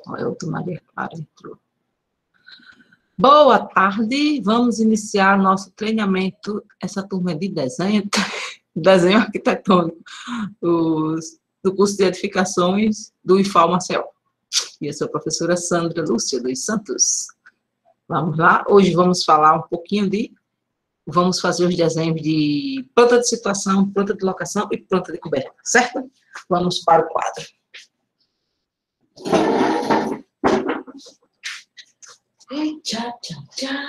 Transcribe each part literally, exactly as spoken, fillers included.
Olha, outra Maria Clara entrou. Boa tarde, vamos iniciar nosso treinamento, essa turma é de desenho, desenho arquitetônico, os, do curso de edificações do I F A O Maceió. E eu sou a professora Sandra Lúcia dos Santos. Vamos lá, hoje vamos falar um pouquinho de, vamos fazer os desenhos de planta de situação, planta de locação e planta de coberta, certo? Vamos para o quadro. Tchá, tchá, tchá.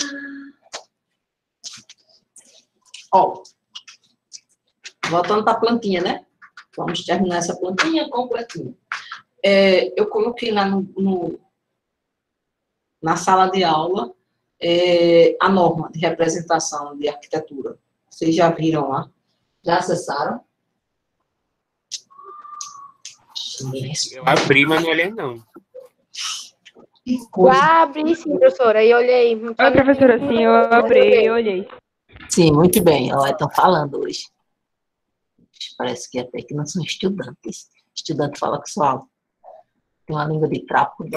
Ó, voltando para a plantinha, né? Vamos terminar essa plantinha completinha. É, eu coloquei lá no, no, na sala de aula é, a norma de representação de arquitetura. Vocês já viram lá? Já acessaram? Eu abri, mas não olhei, não. Já abri, sim, professora, e olhei. Oi, professora, sim, eu abri e olhei. Sim, muito bem. Ó, estão falando hoje. Parece que até que não são estudantes. Estudante fala que só tem uma língua de trapo.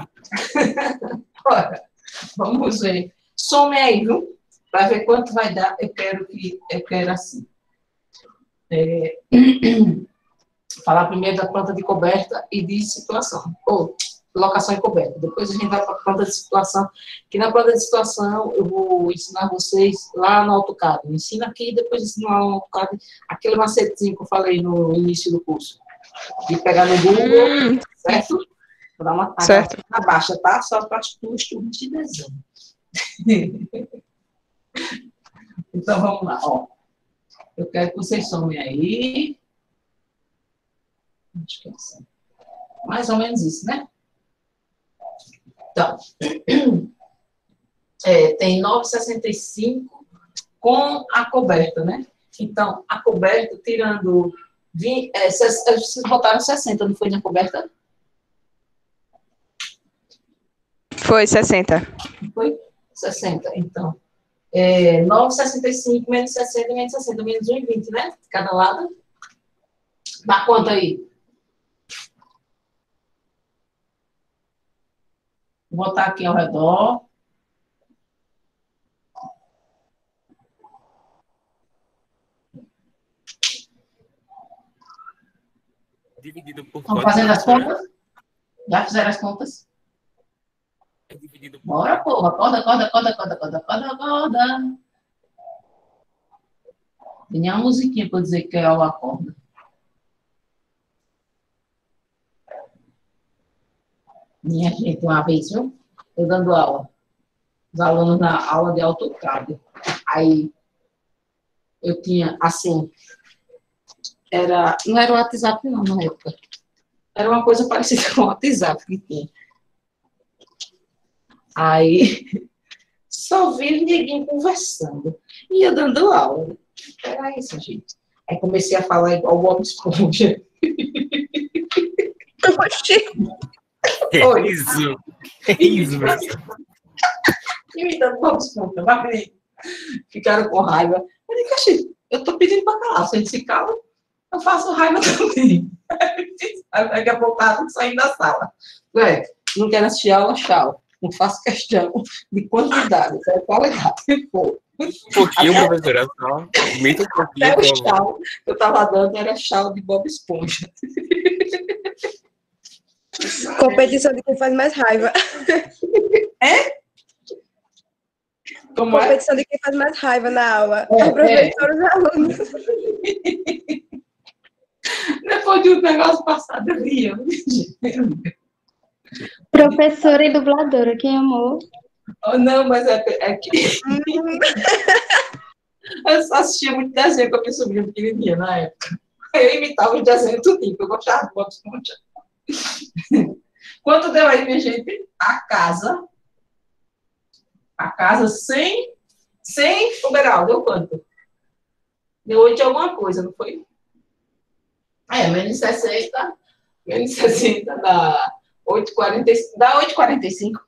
Olha, vamos ver. Some aí, viu? Para ver quanto vai dar. Eu quero que eu quero assim. É, falar primeiro da planta de coberta e de situação. Ou locação e coberta. Depois a gente vai para a planta de situação, que na planta de situação eu vou ensinar vocês lá no AutoCAD. Eu ensino aqui e depois ensino lá no AutoCAD aquele macetezinho que eu falei no início do curso. De pegar no Google, hum, certo? Vou dar uma certo. Na baixa, tá? Só para os estudos de desenho. Então, vamos lá, ó. Eu quero que vocês somem aí. Acho que é assim. Mais ou menos isso, né? Então, é, tem novecentos e sessenta e cinco com a coberta, né? Então, a coberta, tirando vinte, é, vocês botaram sessenta, não foi na coberta? Foi sessenta. Foi sessenta, então. É, novecentos e sessenta e cinco menos sessenta, menos sessenta, menos um e vinte, né? Cada lado. Dá quanto aí? Vou botar aqui ao redor. Dividido por Estão fazendo as contas? Já fizeram as contas? É dividido por... Bora, porra. Acorda, acorda, acorda, acorda, acorda, acorda, acorda. Tem nem uma musiquinha para dizer que é o acorda. Minha gente, uma vez, viu? Eu dando aula. Os alunos na aula de AutoCAD. Aí, eu tinha, assim, era, não era o WhatsApp, não, na época. Era uma coisa parecida com o WhatsApp que tinha. Aí, só vi ninguém conversando. E eu dando aula. Era isso, gente. Aí comecei a falar igual o Bob Esponja. É isso. É isso, professor. Imitando o Bob Esponja. Vai. Ficaram com raiva. Eu disse, Caxi, eu tô pedindo pra calar. Se a gente se cala, eu faço raiva também. Aí daqui a pouco tá saindo da sala. Ué, não quero assistir aula, tchau. Não faço questão de quantidade, é qualidade. Pô. Um pouquinho, professora, só. Meio um pouquinho. Até o chau que eu estava dando era chau de Bob Esponja. Competição de quem faz mais raiva. É? Como Competição é? de quem faz mais raiva na aula. É, o professor e os alunos. Depois de um negócio passado, eu ria. Professora e dubladora, quem amou? Oh, não, mas é, é que... eu só assistia muito desenho com a minha sobrinha pequenininha na época. Eu imitava os desenhos tudinho, porque eu gostava de Bob Esponja. Quanto deu aí, minha gente? A casa. A casa sem... Sem o Beral, deu quanto? Deu oito de alguma coisa, não foi? É, menos sessenta. Menos sessenta dá... oito e quarenta e cinco, dá oito e quarenta e cinco.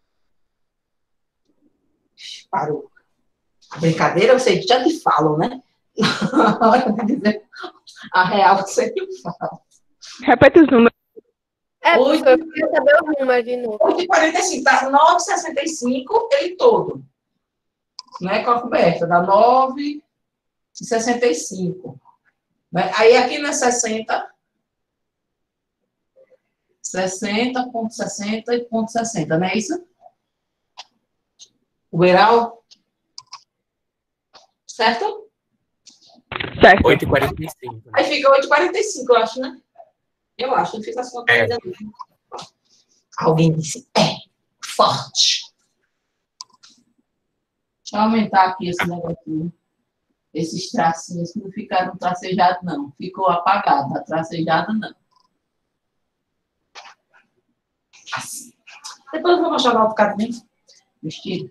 Parou. A brincadeira, vocês já te falam, né? Na hora de dizer a real, vocês te falam. Repete os números. É, Oito. professora, eu queria saber o número de novo. oito e quarenta e cinco, dá nove e sessenta e cinco, ele todo. Né, com a coberta, dá nove e sessenta e cinco. Né? Aí aqui não é sessenta, sessenta, ponto sessenta e ponto sessenta, não é isso? O beiral? Certo? Certo. oito e quarenta e cinco. Aí fica oito e quarenta e cinco, eu acho, né? Eu acho, não fica as contas É. ainda. não. Alguém disse, é, forte. Deixa eu aumentar aqui esse negocinho. Esses tracinhos que não ficaram tracejados, não. Ficou apagado, a tracejada não. Assim. Depois eu vou mostrar lá o cabimento. Vestido.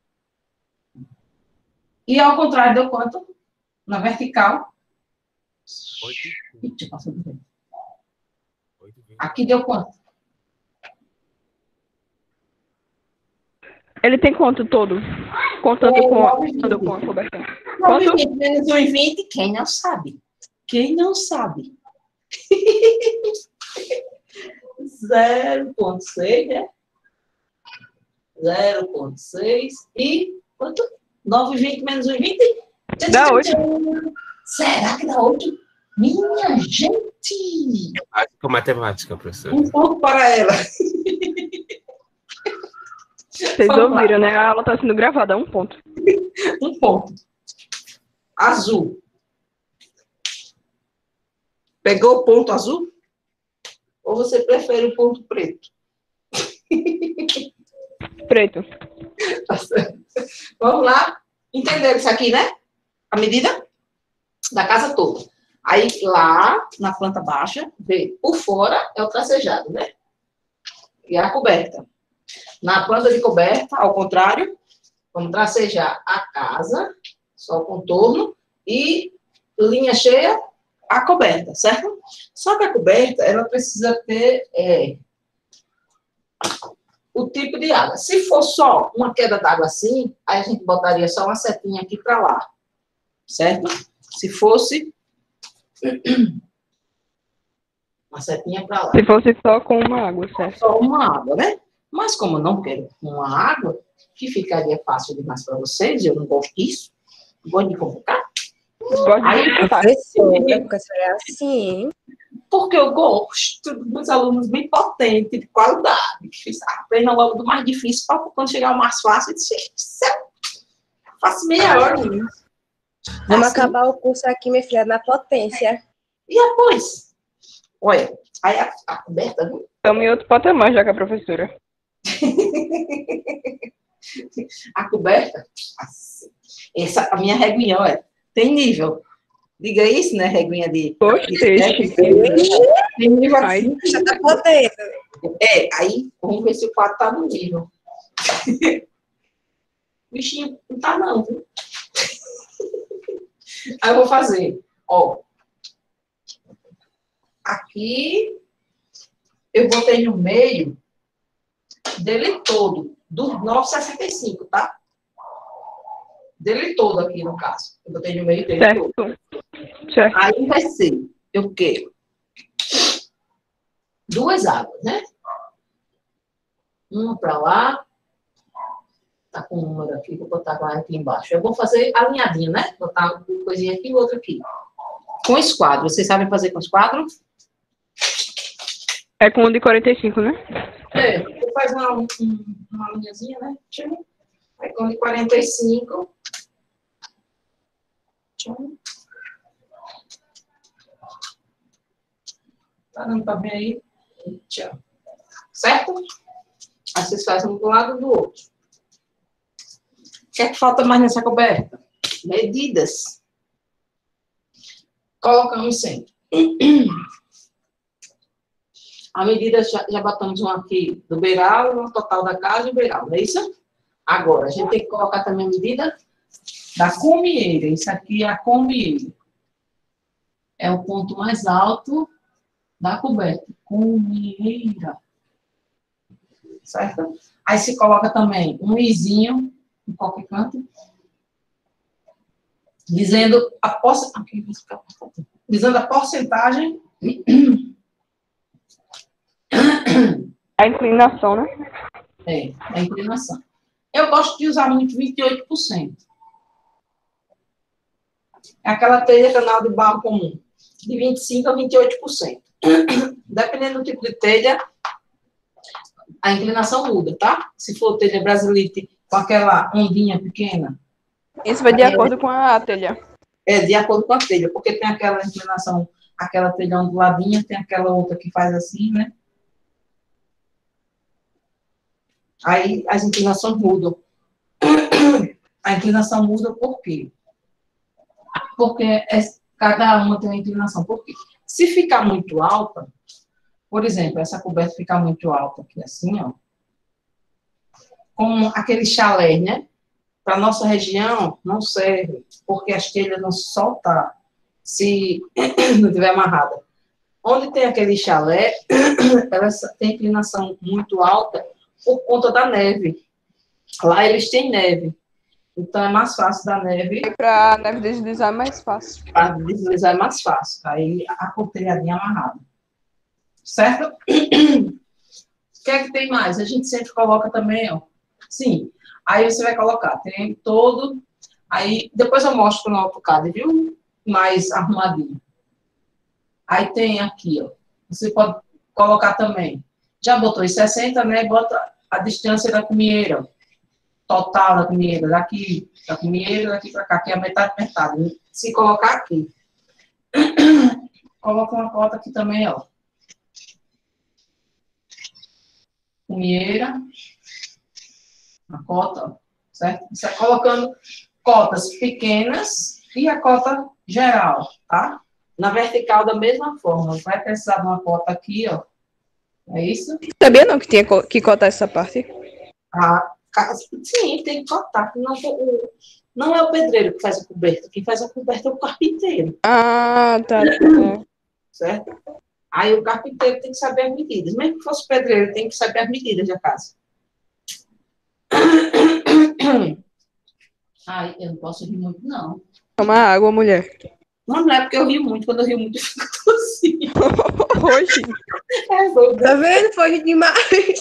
E ao contrário, deu quanto? Na vertical. Ih, deixa eu passar do tempo. Aqui deu quanto? Ele tem quanto todo? Contando É, com, nove e vinte. contando com a cobertura. nove Quanto? e vinte menos um e vinte, quem não sabe? Quem não sabe? zero ponto seis, né? zero ponto seis e quanto? nove e vinte menos um e vinte? Dá oito. Será que dá oito? Minha gente! Matemática, matemática, professor. Um ponto para ela. Vocês Vamos lá. ouviram, né? A aula tá sendo gravada, um ponto. Um ponto. Azul. Pegou o ponto azul? Ou você prefere o ponto preto? Preto. Tá certo. Vamos lá. Entenderam isso aqui, né? A medida da casa toda. Aí, lá, na planta baixa, vê, por fora é o tracejado, né? E a coberta. Na planta de coberta, ao contrário, vamos tracejar a casa, só o contorno, e linha cheia, a coberta, certo? Só que a coberta, ela precisa ter é, o tipo de água. Se for só uma queda d'água assim, aí a gente botaria só uma setinha aqui para lá, certo? Se fosse uma setinha para lá. Se fosse só com uma água, certo? Só uma água, né? Mas como eu não quero uma água, que ficaria fácil demais para vocês, eu não gosto disso, gosto de convocar. Gosto Aí, de escutar. Professora, porque a senhora é assim. porque eu gosto dos alunos bem potentes, de qualidade, que aprendam logo do mais difícil, para quando chegar o mais fácil, eu disse, gente, céu, faço meia hora nisso. Vamos Assim. acabar o curso aqui, minha filha, na potência. E depois? Olha, aí a, a coberta, viu? Estamos em outro patamar já com a professora. A coberta, assim, essa, a minha reguinha, olha, tem nível. Diga isso, né, reguinha de... Gostei. Tem nível Ai. assim. Já tá podendo. É, aí, vamos ver se o quadro tá no nível. O bichinho não tá não, viu? Aí eu vou fazer, ó. Aqui, eu botei no meio dele todo, do nove e sessenta e cinco, tá? Dele todo aqui, no caso. Eu botei no meio dele todo. Certo. Certo. Aí vai ser, eu quero duas águas, né? Uma pra lá. Tá com um número aqui, vou botar agora aqui embaixo. Eu vou fazer alinhadinho, né? Botar uma coisinha aqui e outra aqui. Com esquadro. Vocês sabem fazer com esquadro? É com um de quarenta e cinco, né? É, você faz uma, um, uma linhazinha, né? Tchum. Aí com de quarenta e cinco. Tchum. Tá dando pra ver aí? Tchau. Certo? Aí vocês fazem um do lado e do outro. O que é que falta mais nessa coberta? Medidas. Colocamos sempre. A medida, já, já botamos uma aqui do beiral, no total da casa e o beiral, não é isso? Agora, a gente tem que colocar também a medida da comieira. Isso aqui é a comieira. É o ponto mais alto da coberta. Comieira. Certo? Aí se coloca também um izinho em qualquer canto, dizendo a, porce... dizendo a porcentagem A inclinação, né? É, a inclinação. Eu gosto de usar muito vinte e oito por cento. É aquela telha canal de barro comum, de vinte e cinco por cento a vinte e oito por cento. Dependendo do tipo de telha, a inclinação muda, tá? Se for telha brasilite com aquela ondinha pequena, Isso vai de acordo com a telha. é de acordo com a telha, porque tem aquela inclinação, aquela telha onduladinha, tem aquela outra que faz assim, né? Aí as inclinações mudam. A inclinação muda por quê? Porque é, cada uma tem uma inclinação. Por quê? Se ficar muito alta, por exemplo, essa coberta ficar muito alta aqui assim, ó, com aquele chalé, né? Para nossa região, não serve, porque as telhas não se soltar se não tiver amarrada. Onde tem aquele chalé, ela tem inclinação muito alta por conta da neve. Lá eles têm neve. Então é mais fácil da neve. E pra neve deslizar é mais fácil. Para deslizar é mais fácil. Aí a telhadinha amarrada. Certo? O que é que tem mais? A gente sempre coloca também, ó. Sim. Aí você vai colocar, tem todo. Aí depois eu mostro no AutoCAD, viu? Mais arrumadinho. Aí tem aqui, ó. Você pode colocar também. Já botou em sessenta, né? Bota a distância da cumieira. Total da cumieira. Daqui, da cumieira, daqui pra cá, que é a metade, metade. Se colocar aqui. Coloca uma cota aqui também, ó. Cumieira. Uma cota, ó. Certo? Você vai colocando cotas pequenas e a cota geral, tá? Na vertical da mesma forma. Vai precisar de uma cota aqui, ó. É isso? Sabia não que tinha co- que cotar essa parte? Ah, ca- sim, tem que cotar. Não, o- não é o pedreiro que faz a coberta. Quem faz a coberta é o carpinteiro, Ah, tá. É. certo? Aí o carpinteiro tem que saber as medidas. Mesmo que fosse pedreiro, tem que saber as medidas da casa. Ai, eu não posso rir muito, não. Toma água, mulher. Mas não é porque eu rio muito. Quando eu rio muito, eu fico tossindo. Hoje. É, vou- Tá vendo? Foi demais.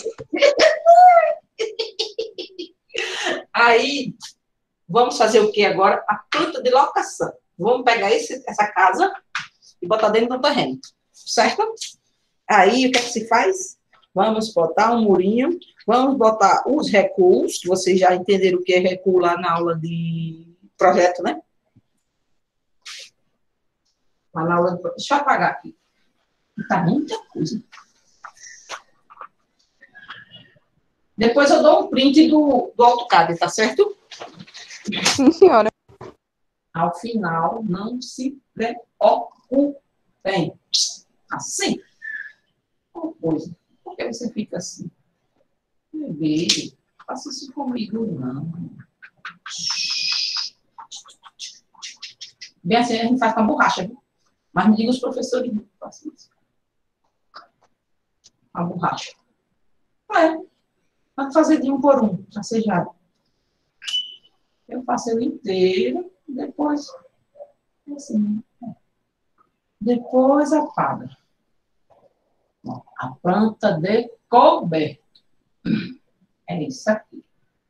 Aí, vamos fazer o que agora? A planta de locação. Vamos pegar esse, essa casa e botar dentro do terreno, certo? Aí, o que é que se faz? Vamos botar um murinho, vamos botar os recuos, que vocês já entenderam o que é recuo lá na aula de projeto, né? Lá na aula de... Deixa eu apagar aqui. Tá muita coisa. Depois eu dou um print do, do AutoCAD, tá certo? Sim, senhora. Ao final, não se preocupem. Assim. Uma coisa. Por que você fica assim? Bebê, faça isso comigo, não. Bem assim, a gente faz com a borracha, viu? Mas me diga os professores, não façam isso. A borracha. É. Pode fazer de um por um, tracejado. Eu faço ele inteiro, depois, assim, depois apaga. Ó, a planta de coberta. É isso aqui.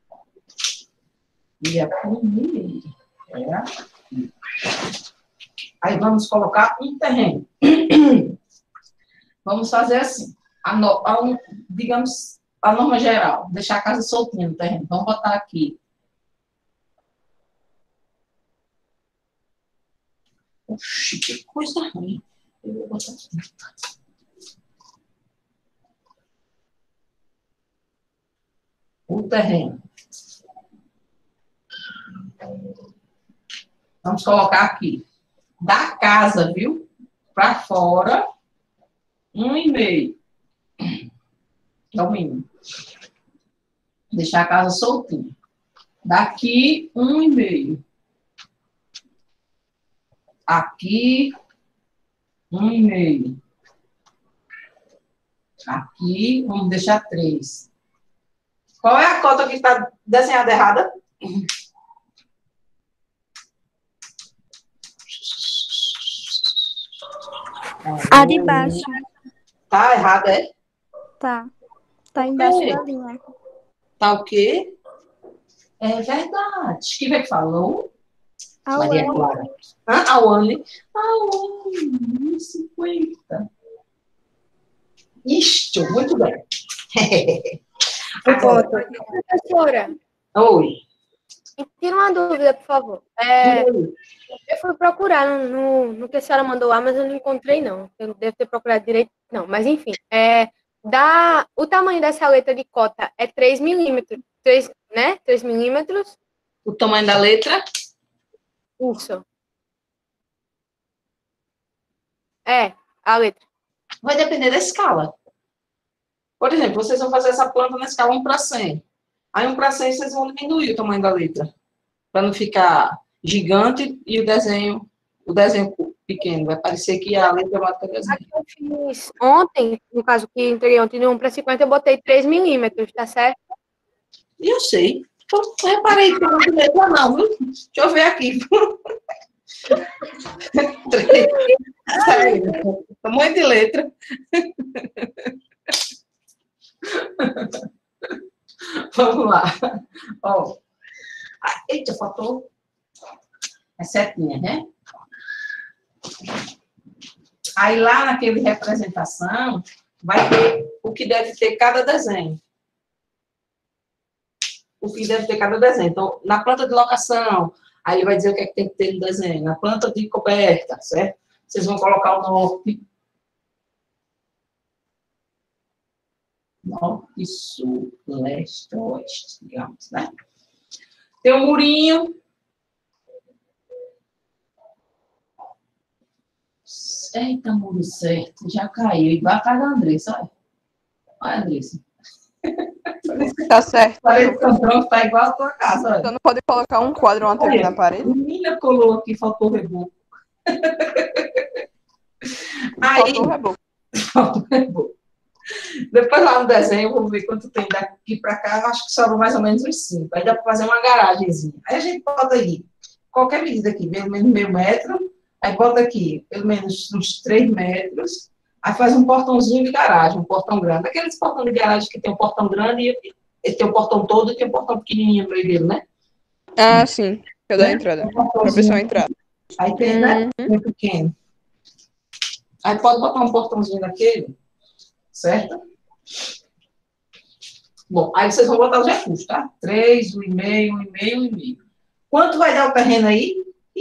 E a primeira é aqui. Aí vamos colocar um terreno. Vamos fazer assim. A no, a um, digamos, a norma geral. Deixar a casa soltinha no terreno. Vamos botar aqui. Oxi, que coisa ruim. Eu vou botar aqui. O terreno. Vamos colocar aqui. Da casa, viu? Para fora, um e meio. É o mínimo. Deixar a casa soltinha. Daqui, um e meio. Aqui, um e meio. Aqui, vamos deixar três. Qual é a cota que está desenhada errada? A de baixo. Tá errada, é? Tá. Tá embaixo da linha. Tá o quê? É verdade. Quem foi que falou? A Maria Wanda. Clara. Ah, a Wanda. A Wanda, cinquenta. Isto, muito bem. Agora, Professora, oi. me tira uma dúvida, por favor. É, eu fui procurar no, no, no que a senhora mandou lá, mas eu não encontrei, não. Eu devo ter procurado direito, não. Mas, enfim, é, dá, o tamanho dessa letra de cota é três milímetros, três, né? três milímetros. O tamanho da letra? Isso. É, a letra. Vai depender da escala. Por exemplo, vocês vão fazer essa planta na escala um para cem. Aí um para cem vocês vão diminuir o tamanho da letra. Para não ficar gigante e o desenho, o desenho pequeno. Vai parecer que a letra bate com o desenho. Aqui eu fiz ontem, no caso que entreguei ontem de um para cinquenta, eu botei três milímetros, tá certo? E eu sei. Então, não reparei que não tem letra não, viu? Deixa eu ver aqui. Tamanho de letra. Vamos lá. Ó. Ah, eita, faltou. É setinha, né? Aí lá naquele representação, vai ter o que deve ter cada desenho. O que deve ter cada desenho. Então, na planta de locação, aí ele vai dizer o que é que tem que ter no desenho. Na planta de coberta, certo? Vocês vão colocar o norte. Norte, sul, leste, oeste, digamos, né? Tem um murinho. Eita, muro certo. Já caiu. E vai atrás da Andressa, olha. Olha, Andressa. Tá certo. Parece que o tronco tá igual a tua casa, olha. Então não pode colocar um quadro, uma T V na parede? Menina colou aqui, faltou reboco. Aí, Faltou o reboco. faltou reboco. Depois lá no desenho, eu vou ver quanto tem daqui para cá. Eu acho que sobra mais ou menos uns cinco. Aí dá para fazer uma garagenzinha. Aí a gente bota aí qualquer medida aqui, pelo menos meio metro. Aí bota aqui pelo menos uns três metros. Aí faz um portãozinho de garagem, um portão grande. Aqueles portão de garagem que tem um portão grande e ele tem um portão todo e tem um portão pequenininho no meio dele, né? Ah, sim. Eu dar a entrada. Um Pra portãozinho. pessoa entrar. Aí tem, né? Bem pequeno. Aí pode botar um portãozinho daquele, certo? Bom, aí vocês vão botar os recursos, tá? Três, um e meio, um e meio, um e meio. Quanto vai dar o terreno aí?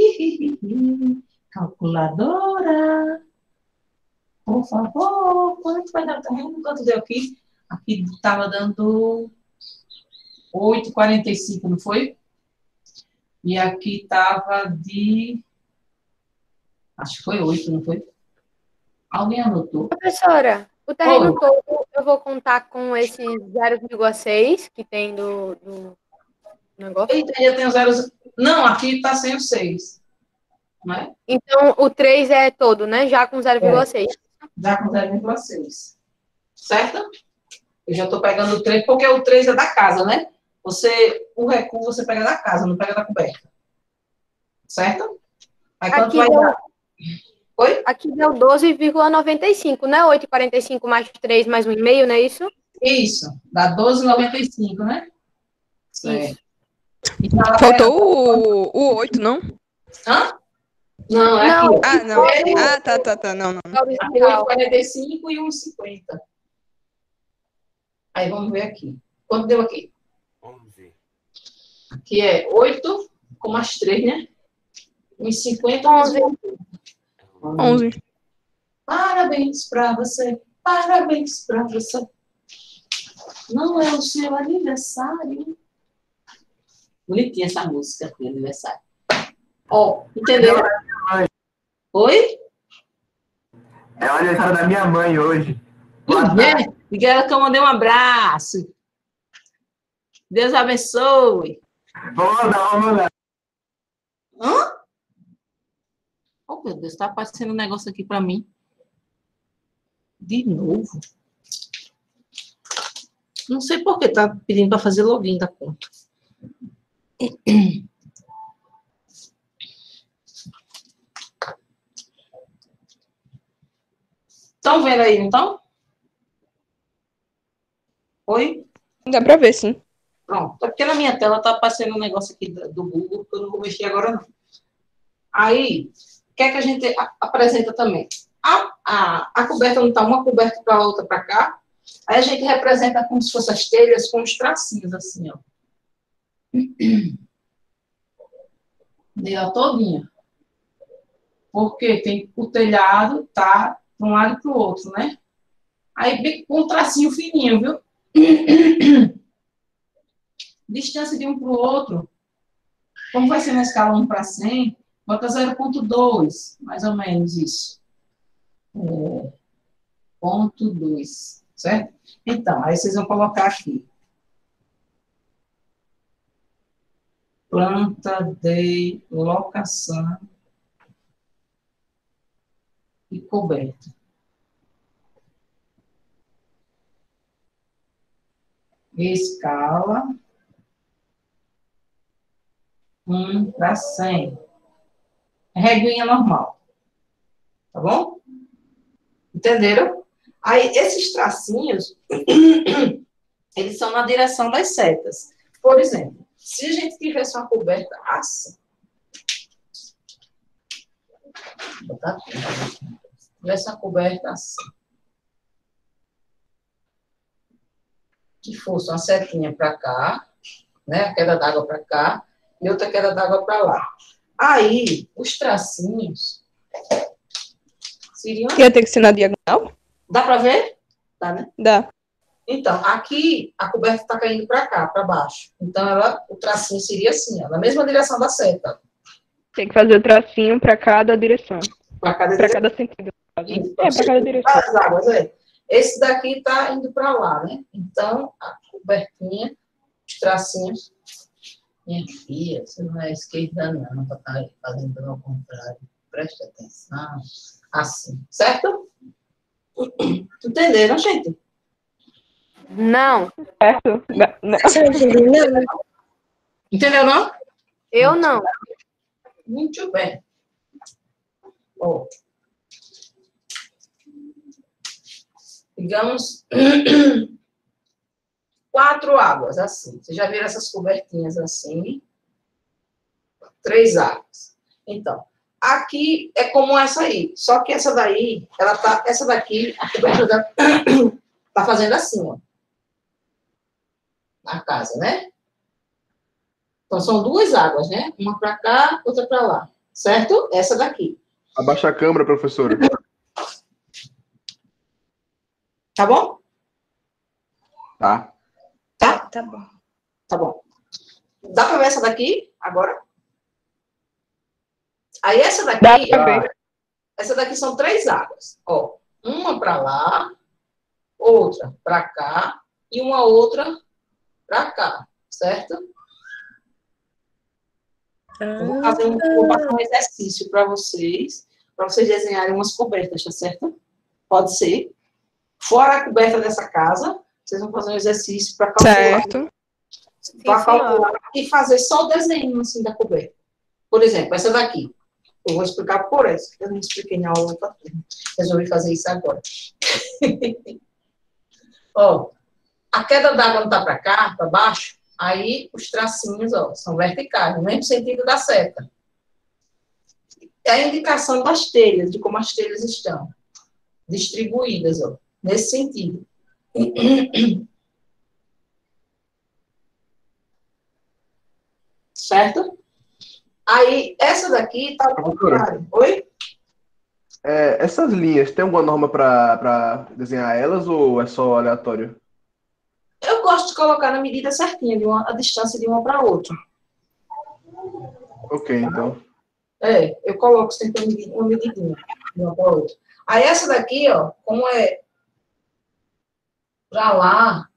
Calculadora. Por favor, quanto vai dar o terreno? Quanto deu aqui? Aqui estava dando oito vírgula quarenta e cinco, não foi? E aqui estava de... Acho que foi oito, não foi? Alguém anotou? Professora, o terreno Oi. todo eu vou contar com esse zero vírgula seis que tem do, do negócio. Eita, já tem os zeros. Não, aqui está sem o seis. Não é? Então, o três é todo, né? Já com zero vírgula seis. Já com zero vírgula seis. Certo? Eu já estou pegando o três, porque o três é da casa, né? Você, o recuo você pega da casa, não pega da coberta. Certo? Aí quanto Aqui vai deu, dar? Oi? aqui deu doze vírgula noventa e cinco, né? oito vírgula quarenta e cinco mais três mais um vírgula cinco, não é isso? Isso. Dá doze vírgula noventa e cinco, né? Certo. E na lateral- Faltou o, o oito, não? Hã? Não, é Não. aqui. Ah, não. É, Ah, tá, tá, tá. Não, não. Aqui oito vírgula quarenta e cinco e um vírgula cinquenta. Aí vamos ver aqui. Quanto deu aqui? onze. Aqui é oito com mais três, né? um vírgula cinquenta. onze. onze. Parabéns pra você. Parabéns pra você. Não é o seu aniversário. Bonitinha essa música de aniversário. Ó, entendeu? Oi? É o aniversário da minha mãe hoje. É, diga ela que eu mandei um abraço. Deus abençoe. Vou mandar, vou mandar. Hã? Oh, meu Deus, tá aparecendo um negócio aqui pra mim. De novo. Não sei por que tá pedindo pra fazer login da conta. Estão vendo aí, então? Oi? Dá pra ver, sim. Pronto. É porque na minha tela tá aparecendo um negócio aqui do do Google, que eu não vou mexer agora, não. Aí, o que é que a gente a- apresenta também? A, a, a coberta não está uma coberta para a outra para cá. Aí a gente representa como se fossem as telhas com os tracinhos, assim, ó. Dela todinha. Porque tem o telhado, tá de um lado e para o outro, né? Aí, bem com um tracinho fininho, viu? Distância de um para o outro. Como vai ser na escala um para cem, bota zero ponto dois, mais ou menos isso. É, ponto dois, certo? Então, aí vocês vão colocar aqui. Planta de locação e coberta. Escala um para cem. Reguinha normal. Tá bom? Entenderam? Aí, esses tracinhos, eles são na direção das setas. Por exemplo, se a gente tivesse uma coberta assim, vou botar aqui, se tivesse uma coberta assim, que fosse uma setinha para cá, né, a queda d'água para cá, e outra queda d'água para lá. Aí, os tracinhos seriam... Ia ter que ser na diagonal? Dá para ver? Dá, né? Dá. Então, aqui, a coberta está caindo para cá, para baixo. Então, ela, o tracinho seria assim, ó, na mesma direção da seta. Tem que fazer o tracinho pra cada direção. Para cada Pra direção. cada sentido. Isso. É, pra cada direção. As águas, é. Esse daqui está indo para lá, né? Então, a cobertinha, os tracinhos. Minha filha, você não é esquerda, não, para estar fazendo ao contrário. Preste atenção. Assim, certo? Entenderam, gente? Não, Certo? Não, não. Entendeu, não? eu não. Muito bem. Ó. Digamos, quatro águas, assim. Vocês já viram essas cobertinhas assim? Três águas. Então, aqui é como essa aí. Só que essa daí, ela tá, essa daqui, a cobertura da, tá fazendo assim, ó. Na casa, né? Então, são duas águas, né? Uma para cá, outra para lá. Certo? Essa daqui. Abaixa a câmera, professora. Tá bom? Tá. Tá? Tá bom. Tá bom. Dá para ver essa daqui agora? Aí essa daqui, Dá pra ver. essa daqui são três águas. Ó, uma para lá, outra para cá e uma outra para cá, certo? Eu vou fazer um, vou passar um exercício para vocês, para vocês desenharem umas cobertas, tá certo? Pode ser. Fora a coberta dessa casa, vocês vão fazer um exercício para calcular, Certo. para Sim, calcular e fazer só o desenho assim da coberta. Por exemplo, essa daqui. Eu vou explicar por essa. Eu não expliquei na aula para tudo. Resolvi fazer isso agora. Ó, a queda d'água não está para cá, para baixo, aí os tracinhos, ó, são verticais, no mesmo sentido da seta. É a indicação das telhas, de como as telhas estão distribuídas, ó, nesse sentido. Certo? Aí, essa daqui está ao contrário. Oi? É, essas linhas, tem alguma norma para desenhar elas ou é só aleatório? Eu gosto de colocar na medida certinha, de uma, a distância de uma para outra. Ok, então. É, eu coloco sempre uma medidinha, uma medidinha de uma para outra. Aí essa daqui, ó, como é para lá...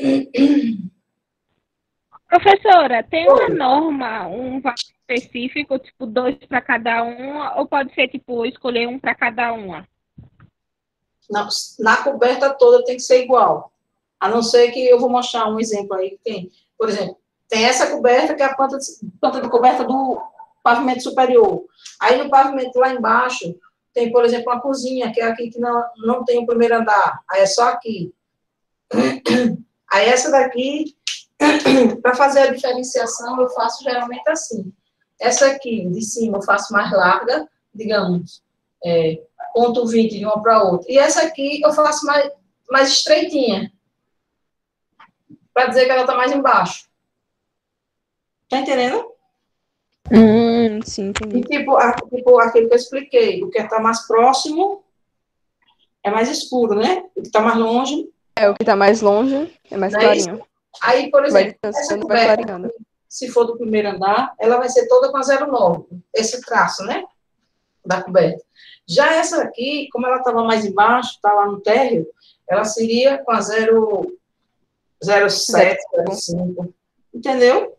Professora, tem uma Oi. norma, um valor específico, tipo dois para cada uma, ou pode ser tipo escolher um para cada uma? Na, na coberta toda tem que ser igual. A não ser que eu vou mostrar um exemplo aí que tem. Por exemplo, tem essa coberta que é a planta de, planta de coberta do pavimento superior. Aí no pavimento lá embaixo tem, por exemplo, uma cozinha, que é aqui que não, não tem o primeiro andar. Aí é só aqui. Aí essa daqui, para fazer a diferenciação, eu faço geralmente assim. Essa aqui, de cima, eu faço mais larga, digamos, é, ponto vinte de uma para outra. E essa aqui, eu faço mais, mais estreitinha, para dizer que ela está mais embaixo. Tá entendendo? Hum, sim, entendi. E tipo, a, tipo aquilo que eu expliquei, o que está mais próximo é mais escuro, né? O que está mais longe. É, o que tá mais longe é mais Não é clarinho. Aí, por Vai exemplo, essa distanciando, vai coberta, clareando. se for do primeiro andar, ela vai ser toda com a zero nove, esse traço, né? Da coberta. Já essa aqui, como ela estava mais embaixo, está lá no térreo, ela seria com a zero, zero sete, zero cinco. Entendeu?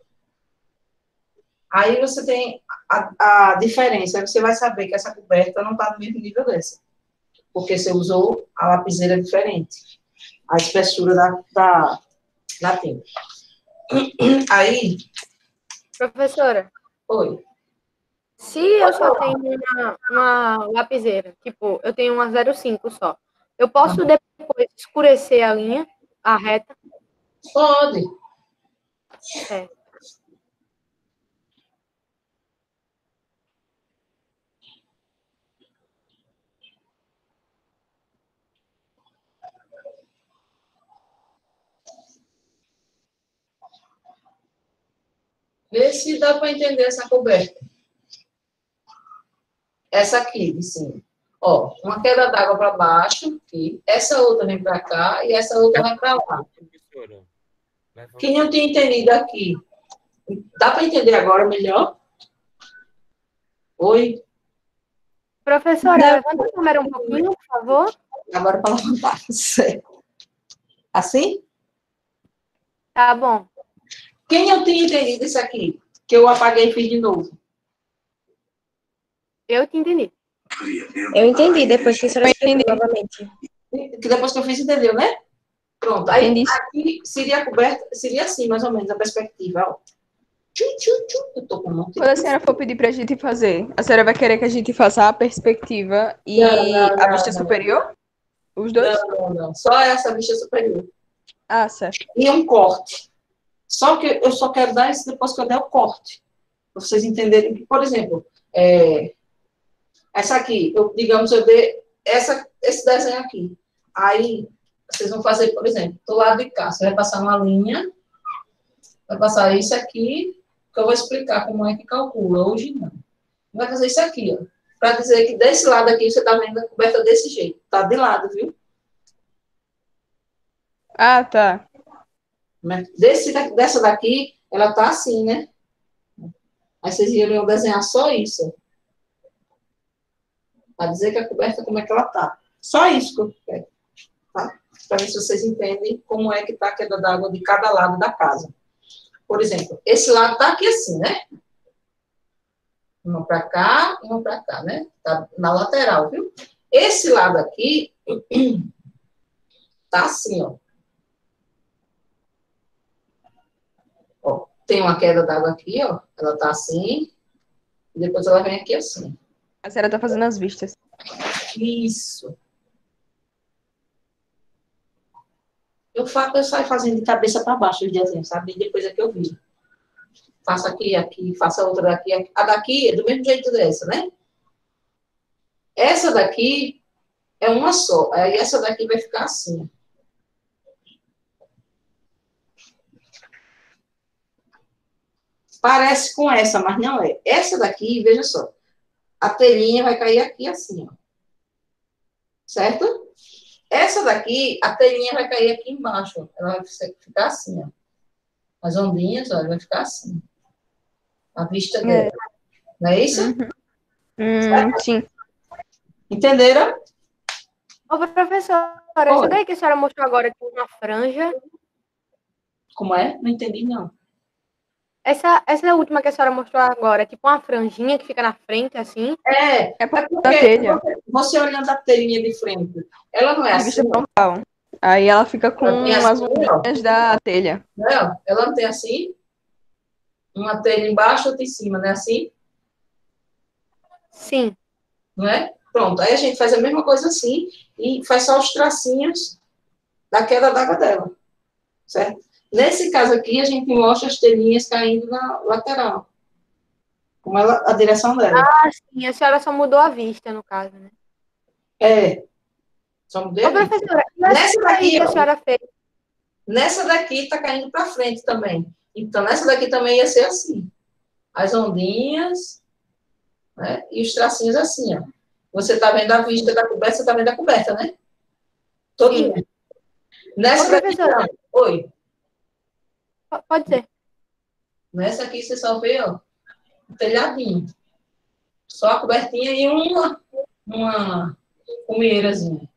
Aí você tem a, a diferença. Aí você vai saber que essa coberta não está no mesmo nível dessa. Porque você usou a lapiseira diferente. A espessura da, da, da tinta. Aí... Professora, Oi. se eu só tenho uma, uma lapiseira, tipo, eu tenho uma zero cinco só, eu posso depois escurecer a linha, a reta? Pode. É. Vê se dá para entender essa coberta. Essa aqui, de cima. Ó, uma queda d'água para baixo, aqui. Essa outra vem para cá e essa outra vai para lá. Quem não tinha entendido aqui, dá para entender agora melhor? Oi? Professora, levanta a câmera um pouquinho, por favor. Agora para levantar. Assim? Tá bom. Quem não tinha entendido isso aqui? Que eu apaguei e fiz de novo. Eu te entendi. Eu entendi, depois que a senhora explicou novamente. Que depois que eu fiz, entendeu, né? Pronto. Aí aqui seria coberta, seria assim, mais ou menos, a perspectiva, ó. Tchu, tchu, tchu. Eu tô com um monte de... Quando a senhora for pedir pra gente fazer, a senhora vai querer que a gente faça a perspectiva e Não, não, a não, vista não. superior? Os dois? Não, não, não. Só essa vista superior. Ah, certo. E um corte. Só que eu só quero dar isso depois que eu der o corte. Para vocês entenderem que, por exemplo, é, essa aqui, eu, digamos, eu dei essa, esse desenho aqui. Aí, vocês vão fazer, por exemplo, do lado de cá, você vai passar uma linha, vai passar isso aqui, que eu vou explicar como é que calcula. Hoje não. Vai fazer isso aqui, ó. Para dizer que desse lado aqui, você está vendo a coberta desse jeito. Tá de lado, viu? Ah, tá. Desse, dessa daqui, ela tá assim, né? Aí vocês iriam desenhar só isso. Para dizer que a coberta, como é que ela tá. Só isso que eu quero. Tá? Para ver se vocês entendem como é que tá a queda d'água de cada lado da casa. Por exemplo, esse lado tá aqui assim, né? Uma para cá, uma para cá, né? Tá na lateral, viu? Esse lado aqui tá assim, ó. Ó, tem uma queda d'água aqui, ó. Ela tá assim. E depois ela vem aqui assim. A senhora tá fazendo as vistas. Isso. Eu, faço, eu saio fazendo de cabeça para baixo os desenhos, sabe? E depois é que eu vi. Faço aqui, aqui, faço a outra daqui. Aqui. A daqui é do mesmo jeito dessa, né? Essa daqui é uma só. Aí essa daqui vai ficar assim. Parece com essa, mas não é. Essa daqui, veja só. A telinha vai cair aqui assim, ó. Certo? Essa daqui, a telinha vai cair aqui embaixo. Ela vai ficar assim, ó. As ondinhas, ó, vai ficar assim. A vista dela. É. Não é isso? Uhum. Hum, sim. Entenderam? Ô, professora, Oi. Isso daí que a senhora mostrou agora com uma franja. Como é? Não entendi, não. Essa, essa é a última que a senhora mostrou agora, tipo uma franjinha que fica na frente, assim. É, É por é causa da telha. porque você olhando a telinha de frente, ela não é A assim, vista ó. frontal. Aí ela fica com Ela tem as assim, ondinhas da telha. Não é? Ela não tem assim? Uma telha embaixo, outra em cima, não é assim? Sim. Não é? Pronto, aí a gente faz a mesma coisa assim e faz só os tracinhos da queda d'água dela. certo? Nesse caso aqui, a gente mostra as telhinhas caindo na lateral. Como ela, a direção dela. Ah, sim, a senhora só mudou a vista, no caso, né? É. Só mudei Ô, a vista. professora, Nessa daqui, que a ó, senhora fez. nessa daqui tá caindo para frente também. Então, nessa daqui também ia ser assim. As ondinhas, né? E os tracinhos assim, ó. Você tá vendo a vista da coberta, você tá vendo a coberta, né? Todo Sim. mundo. Nessa Ô, daqui, professora. não. Oi. P- Pode ser. Nessa aqui você só vê, ó, o telhadinho. Só a cobertinha e uma, uma cumeirazinha.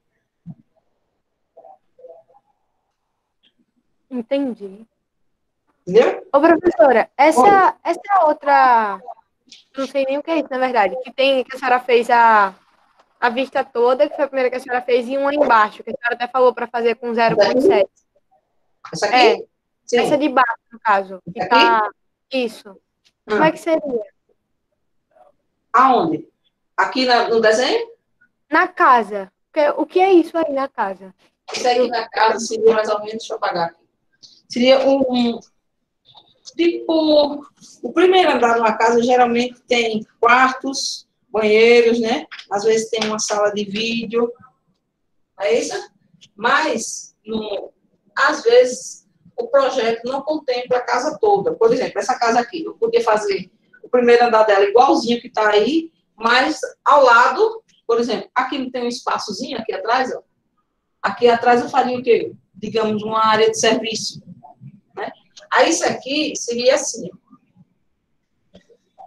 Entendi. Entendeu? Ô, professora, essa, essa outra, não sei nem o que é isso, na verdade, que tem, que a senhora fez a, a vista toda, que foi a primeira que a senhora fez, e uma embaixo, que a senhora até falou para fazer com zero ponto sete. Essa aqui? É, Sim. essa de baixo, no caso. Que Aqui? tá, isso. Como Ah. é que seria? Aonde? Aqui na- no desenho? Na casa. O que, o que é isso aí na casa? Isso aqui na casa seria mais ou menos, deixa eu apagar aqui. Seria um, um tipo, o primeiro andar de uma casa geralmente tem quartos, banheiros, né? Às vezes tem uma sala de vídeo, é isso? Mas, no, às vezes, o projeto não contempla a casa toda. Por exemplo, essa casa aqui, eu podia fazer o primeiro andar dela igualzinho que está aí, mas ao lado, por exemplo, aqui não tem um espaçozinho aqui atrás, ó. Aqui atrás eu faria o quê? Digamos, uma área de serviço, né? Aí isso aqui seria assim, ó.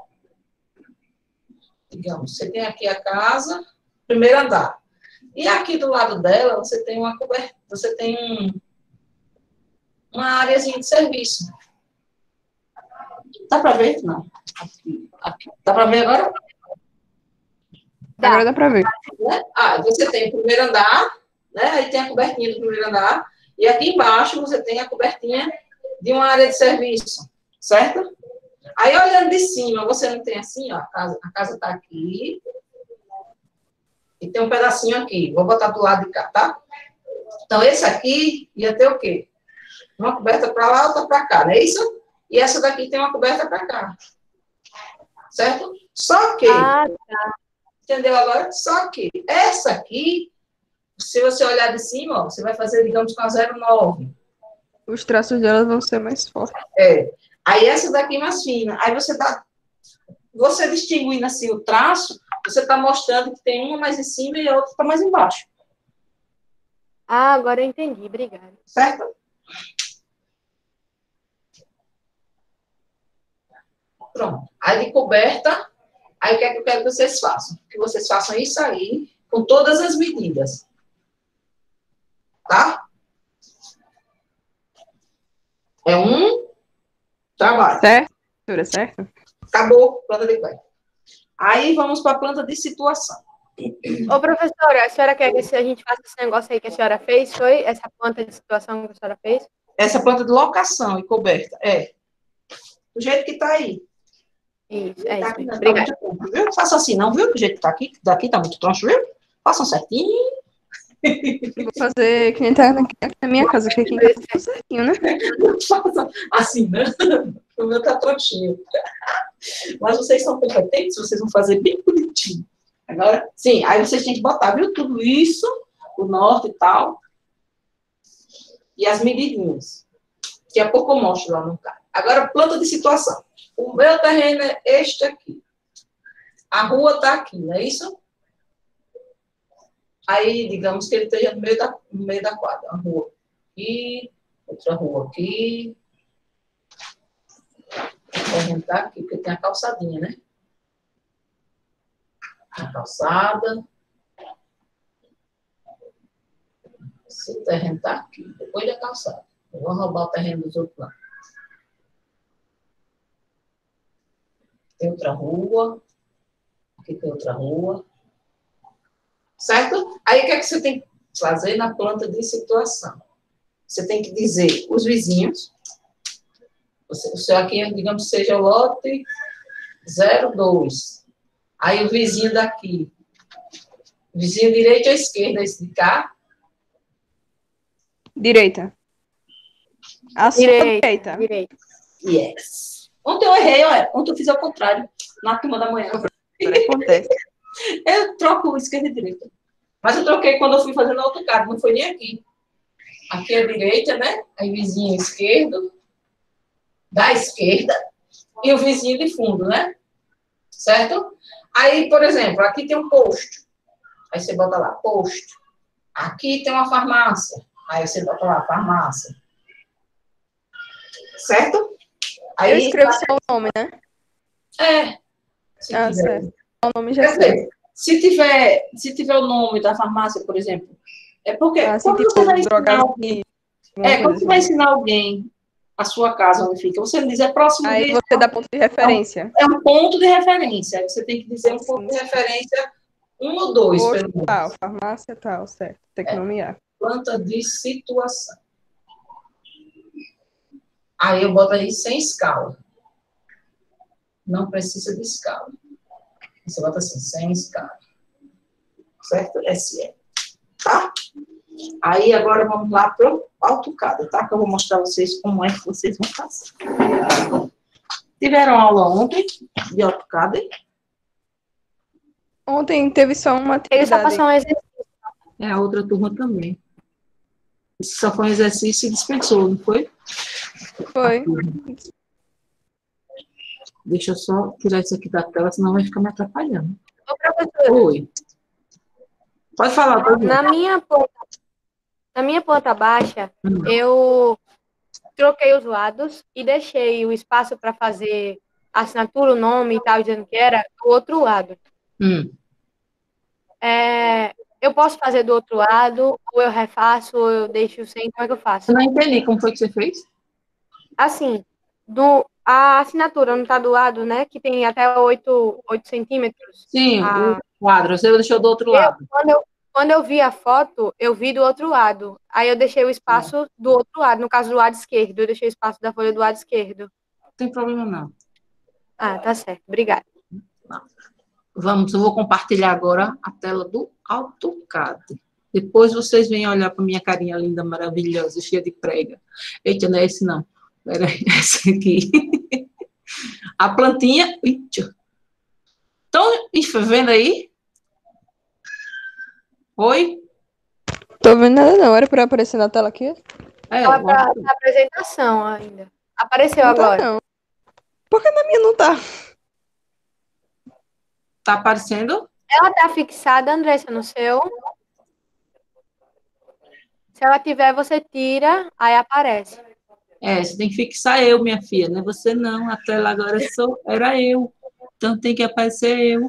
Digamos, você tem aqui a casa, primeiro andar. E aqui do lado dela, você tem uma coberta, você tem um, uma áreazinha de serviço. Dá para ver? Não. Aqui, aqui. Dá para ver agora? Dá. Agora dá pra ver. Né? Ah, você tem o primeiro andar, né? Aí tem a cobertinha do primeiro andar, e aqui embaixo você tem a cobertinha de uma área de serviço, certo? Aí, olhando de cima, você não tem assim, ó, a casa, a casa tá aqui, e tem um pedacinho aqui, vou botar do lado de cá, tá? Então, esse aqui ia ter o quê? Uma coberta para lá, outra para cá, não é isso? E essa daqui tem uma coberta para cá, certo? Só que, Ah, tá. entendeu agora? Só que essa aqui, se você olhar de cima, ó, você vai fazer, digamos, com a zero vírgula nove. Os traços delas vão ser mais fortes. É. Aí essa daqui mais fina. Aí você tá, você distinguindo assim o traço, você tá mostrando que tem uma mais em cima e a outra tá mais embaixo. Ah, agora eu entendi. Obrigada. Certo? Pronto. Aí de coberta, aí o que é que eu quero que vocês façam? Que vocês façam isso aí com todas as medidas. Tá? É um trabalho. Certo? Professora, certo? Acabou, planta de coberta. Aí vamos para a planta de situação. Ô, professora, a senhora quer que a gente faça esse negócio aí que a senhora fez? Foi essa planta de situação que a senhora fez? Essa planta de locação e coberta, é. Do jeito que tá aí. Isso, é Tá isso. aqui, não, tá Obrigada. muito troncho, viu? Não faça assim, não, viu? Do jeito que tá aqui, que daqui tá muito troncho, viu? Façam certinho. Eu vou fazer que nem tá aqui na minha casa, que aqui em casa tá certinho, né? Não façam assim, né? O meu tá tronchinho. Mas vocês são competentes, vocês vão fazer bem bonitinho. Agora, sim, aí vocês têm que botar, viu? Tudo isso, o norte e tal. E as medidinhas. Daqui a pouco eu mostro lá no carro. Agora, planta de situação. O meu terreno é este aqui. A rua está aqui, não é isso? Aí, digamos que ele esteja no meio da, no meio da quadra. Uma rua aqui, outra rua aqui. O terreno está aqui, porque tem a calçadinha, né? A calçada. Esse terreno está aqui, depois da calçada. Eu vou roubar o terreno dos outros lá. Tem outra rua. Aqui tem outra rua. Certo? Aí o que é que você tem que fazer na planta de situação? Você tem que dizer os vizinhos. Você, o seu aqui, digamos, seja o lote zero dois. Aí o vizinho daqui. Vizinho direito ou esquerda, esse de cá? Direita. A sua Direita. direita. Direita. Yes. Ontem eu errei, olha. Ontem eu fiz ao contrário, na turma da manhã. Acontece. Eu troco esquerda e direita. Mas eu troquei quando eu fui fazer no AutoCAD, não foi nem aqui. Aqui é a direita, né? Aí vizinho esquerdo, da esquerda, e o vizinho de fundo, né? Certo? Aí, por exemplo, aqui tem um posto. Aí você bota lá, posto. Aqui tem uma farmácia. Aí você bota lá, farmácia. Certo? Aí, Eu escrevo só o nome, né? É. Se Ah, tiver. certo. O nome já Quer sei. dizer, se tiver, se tiver o nome da farmácia, por exemplo, é porque Ah, assim, quando tipo, você vai ensinar alguém, drogaria. alguma é, quando coisa você vai assim. ensinar alguém a sua casa onde fica, você diz é próximo Aí de você dá ponto de referência. é um ponto de referência. Aí você tem que dizer um ponto Sim. de referência, um ou dois, Posto pelo menos. tal, farmácia tal, certo. Tem que É. nomear. Planta de situação. Aí eu boto aí sem escala. Não precisa de escala. Você bota assim, sem escala. Certo? S E. Tá? Aí agora vamos lá para o AutoCAD, tá? Que eu vou mostrar a vocês como é que vocês vão fazer. Tiveram aula ontem de AutoCAD? Ontem teve só uma Ele só atividade. passou um exercício. É a outra turma também. Isso só foi um exercício e dispensou, não foi? Foi. Deixa eu só tirar isso aqui da tela, senão vai ficar me atrapalhando. Ô, professora, Oi. Pode falar, pode na minha ponta, na minha ponta baixa, eu troquei os lados e deixei o espaço para fazer a assinatura, o nome e tal, dizendo que era do outro lado. Hum. É, eu posso fazer do outro lado, ou eu refaço, ou eu deixo sem, como é que eu faço? Eu não entendi como foi que você fez? Assim, do, a assinatura não está do lado, né? Que tem até oito centímetros. Sim, Ah, o quadro. Você deixou do outro eu, lado. quando, eu, quando eu vi a foto, eu vi do outro lado. Aí eu deixei o espaço do outro lado, no caso do lado esquerdo. Eu deixei o espaço da folha do lado esquerdo. Não tem problema, não. Ah, tá certo. Obrigada. Vamos, eu vou compartilhar agora a tela do AutoCAD. Depois vocês vêm olhar para minha carinha linda, maravilhosa, cheia de prega. Eita, não é esse não. Peraí, esse aqui. A plantinha. Eita. Estão vendo aí? Oi? Tô vendo nada não. Era pra aparecer na tela aqui? É, Ela tá na apresentação ainda. Apareceu Não tá, agora. não. Por que na minha não tá? tá aparecendo? Ela tá fixada, Andressa, no seu. Se ela tiver, você tira, aí aparece. É, você tem que fixar eu, minha filha, não é você não. A tela agora sou, era eu. Então tem que aparecer eu.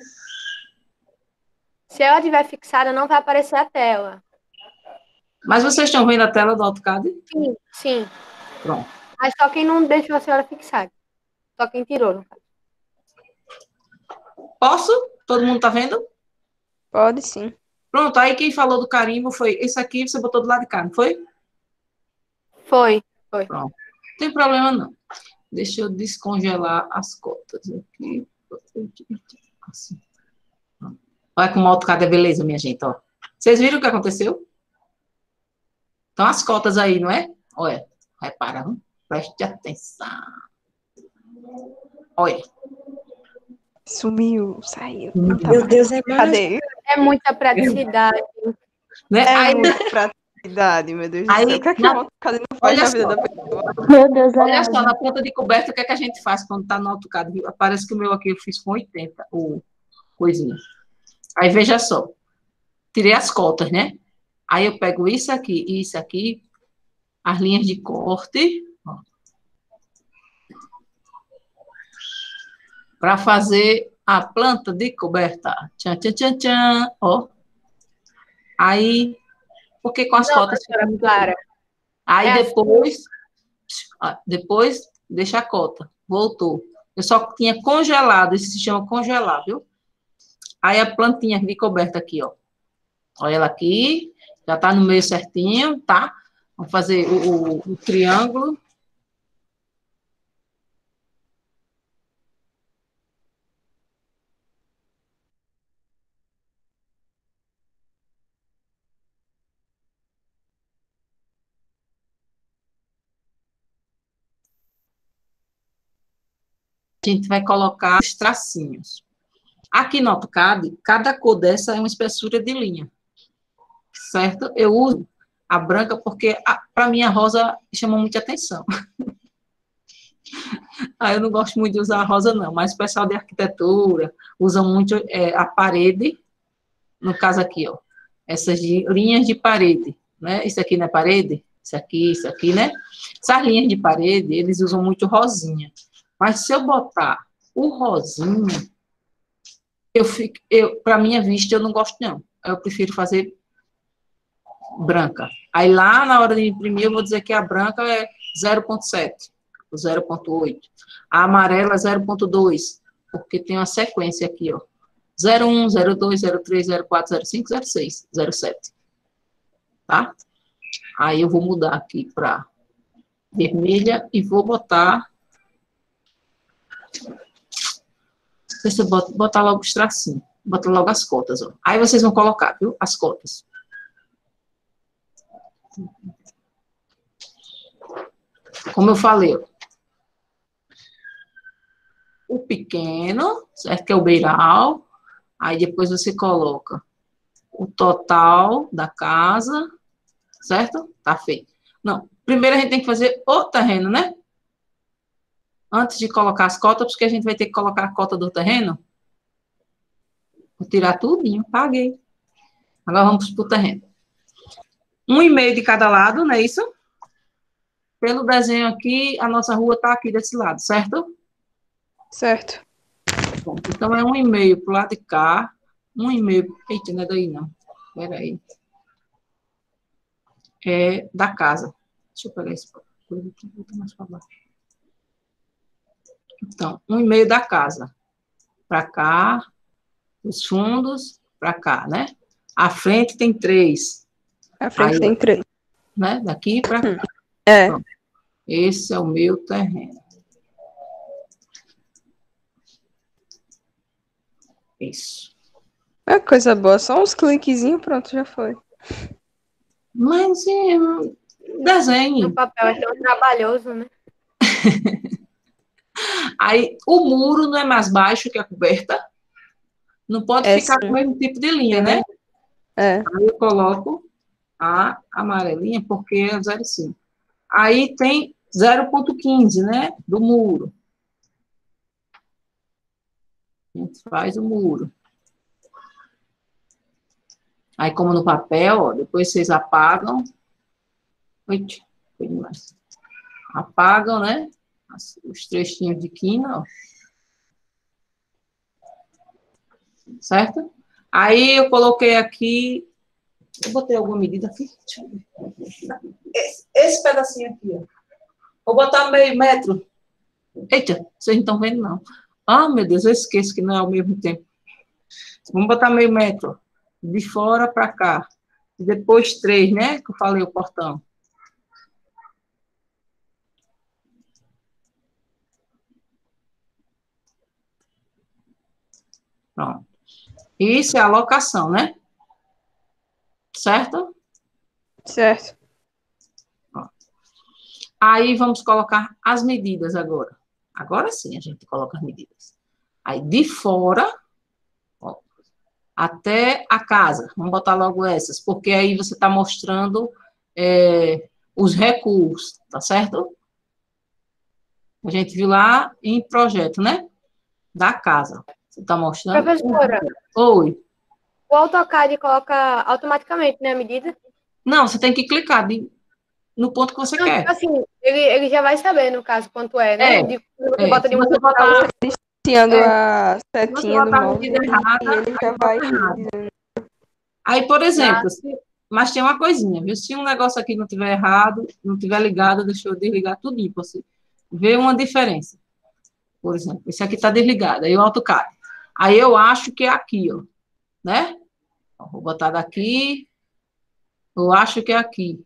Se ela tiver fixada, não vai aparecer a tela. Mas vocês estão vendo a tela do AutoCAD? Sim, sim. Pronto. Mas só quem não deixou a senhora fixada. Só quem tirou, no caso. Posso? Todo mundo tá vendo? Pode sim. Pronto, aí quem falou do carimbo foi esse aqui, você botou do lado de cá, não foi? Foi, foi. Pronto. Não tem problema, não. Deixa eu descongelar as cotas aqui. Assim. Olha como o AutoCAD é beleza, minha gente, ó. Vocês viram o que aconteceu? Então, as cotas aí, não é? Olha, repara, não? Preste atenção. Olha. Sumiu, saiu. Não tá Meu mais. Deus, é Cadê? É muita praticidade. Né? É Aí, muita praticidade, meu Deus do Aí, céu. O que é que na- o AutoCAD não faz olha na vida só. da pessoa? Meu Deus, Olha só, na ponta de coberta, o que é que a gente faz quando está no AutoCAD? Parece que o meu aqui eu fiz com oitenta, o coisinha. Aí, veja só. Tirei as cotas, né? Aí eu pego isso aqui e isso aqui, as linhas de corte, para fazer a planta de coberta. Tchan, tchan, tchan, tchan. Ó. Aí, porque com as Não, cotas professora fica muito Clara. Aí É depois, ah, depois deixa a cota. Voltou. Eu só tinha congelado, isso se chama congelar, viu? Aí a plantinha de coberta aqui, ó. Olha ela aqui, já tá no meio certinho, tá? Vamos fazer o, o, o triângulo. a gente vai colocar os tracinhos. Aqui no AutoCAD, cada cor dessa é uma espessura de linha, certo? Eu uso a branca porque, para mim, a rosa chama muita atenção. Ah, eu não gosto muito de usar a rosa, não, mas o pessoal de arquitetura usa muito é, a parede, no caso aqui, ó, essas de, linhas de parede, né? Isso aqui não é parede? Isso aqui, isso aqui, né? Essas linhas de parede, eles usam muito rosinha. Mas se eu botar o rosinha, eu fico, eu, para minha vista, eu não gosto, não. Eu prefiro fazer branca. Aí lá, na hora de imprimir, eu vou dizer que a branca é zero ponto sete, zero ponto oito. A amarela é zero ponto dois, porque tem uma sequência aqui, ó. zero um, zero dois, zero três, zero quatro, zero cinco, zero seis, zero sete. Tá? Aí eu vou mudar aqui para vermelha e vou botar... Você bota, bota logo os tracinhos. Bota logo as cotas, ó. Aí vocês vão colocar, viu? As cotas. Como eu falei, ó. O pequeno, certo? Que é o beiral. Aí depois você coloca o total da casa, certo? Tá feito. Não, primeiro a gente tem que fazer o terreno, né? Antes de colocar as cotas, porque a gente vai ter que colocar a cota do terreno. Vou tirar tudinho, paguei. Agora vamos para o terreno. Um e meio de cada lado, não é isso? Pelo desenho aqui, a nossa rua está aqui desse lado, certo? Certo. Bom, então é um e meio para o lado de cá. Um e meio... Eita, não é daí não. Espera aí. É da casa. Deixa eu pegar esse coisa aqui, vou botar mais para baixo. Então, um e meio da casa. Para cá, os fundos, para cá, né? A frente tem três. A frente Aí, tem três. Né? Daqui para cá. É. Então, esse é o meu terreno. Isso. É coisa boa, só uns cliquezinhos, pronto, já foi. Mas, é, desenho. No papel é tão trabalhoso, né? Aí, o muro não é mais baixo que a coberta. Não pode É, ficar sim. com o mesmo tipo de linha, né? É. Aí eu coloco a amarelinha, porque é zero vírgula cinco. Aí tem zero ponto quinze, né? Do muro. A gente faz o muro. Aí, como no papel, ó, depois vocês apagam. Oito, foi demais. Apagam, né? Os trechinhos de quina, ó. Certo? Aí eu coloquei aqui. Eu botei alguma medida aqui? Deixa eu ver. Esse, esse pedacinho aqui, ó. Vou botar meio metro. Eita, vocês não estão vendo, não. Ah, meu Deus, eu esqueço que não é ao mesmo tempo. Vamos botar meio metro, ó. De fora para cá. E depois três, né? Que eu falei o portão. Pronto. Isso é a locação, né? Certo? Certo. Ó. Aí vamos colocar as medidas agora. Agora sim a gente coloca as medidas. Aí de fora, ó, até a casa. Vamos botar logo essas, porque aí você está mostrando é, os recursos, tá certo? A gente viu lá em projeto, né? Da casa. Você está mostrando? Professora, Oi. o AutoCAD coloca automaticamente, né, a medida? Não, você tem que clicar de, no ponto que você Não, quer. tipo assim, ele, ele já vai saber, no caso, quanto é, né? É, De, você é, bota se de um você ponto pra botar- outro. Iniciando É. a Se você setinha do botar a mouse, medida errada, e ele já aí vai... bota errado. Aí, por exemplo, se- mas tem uma coisinha, viu? Se um negócio aqui não tiver errado, não tiver ligado, deixa eu desligar tudinho para você ver uma diferença. Por exemplo, esse aqui está desligado, aí o AutoCAD. Aí eu acho que é aqui, ó, né? Ó, vou botar daqui, eu acho que é aqui.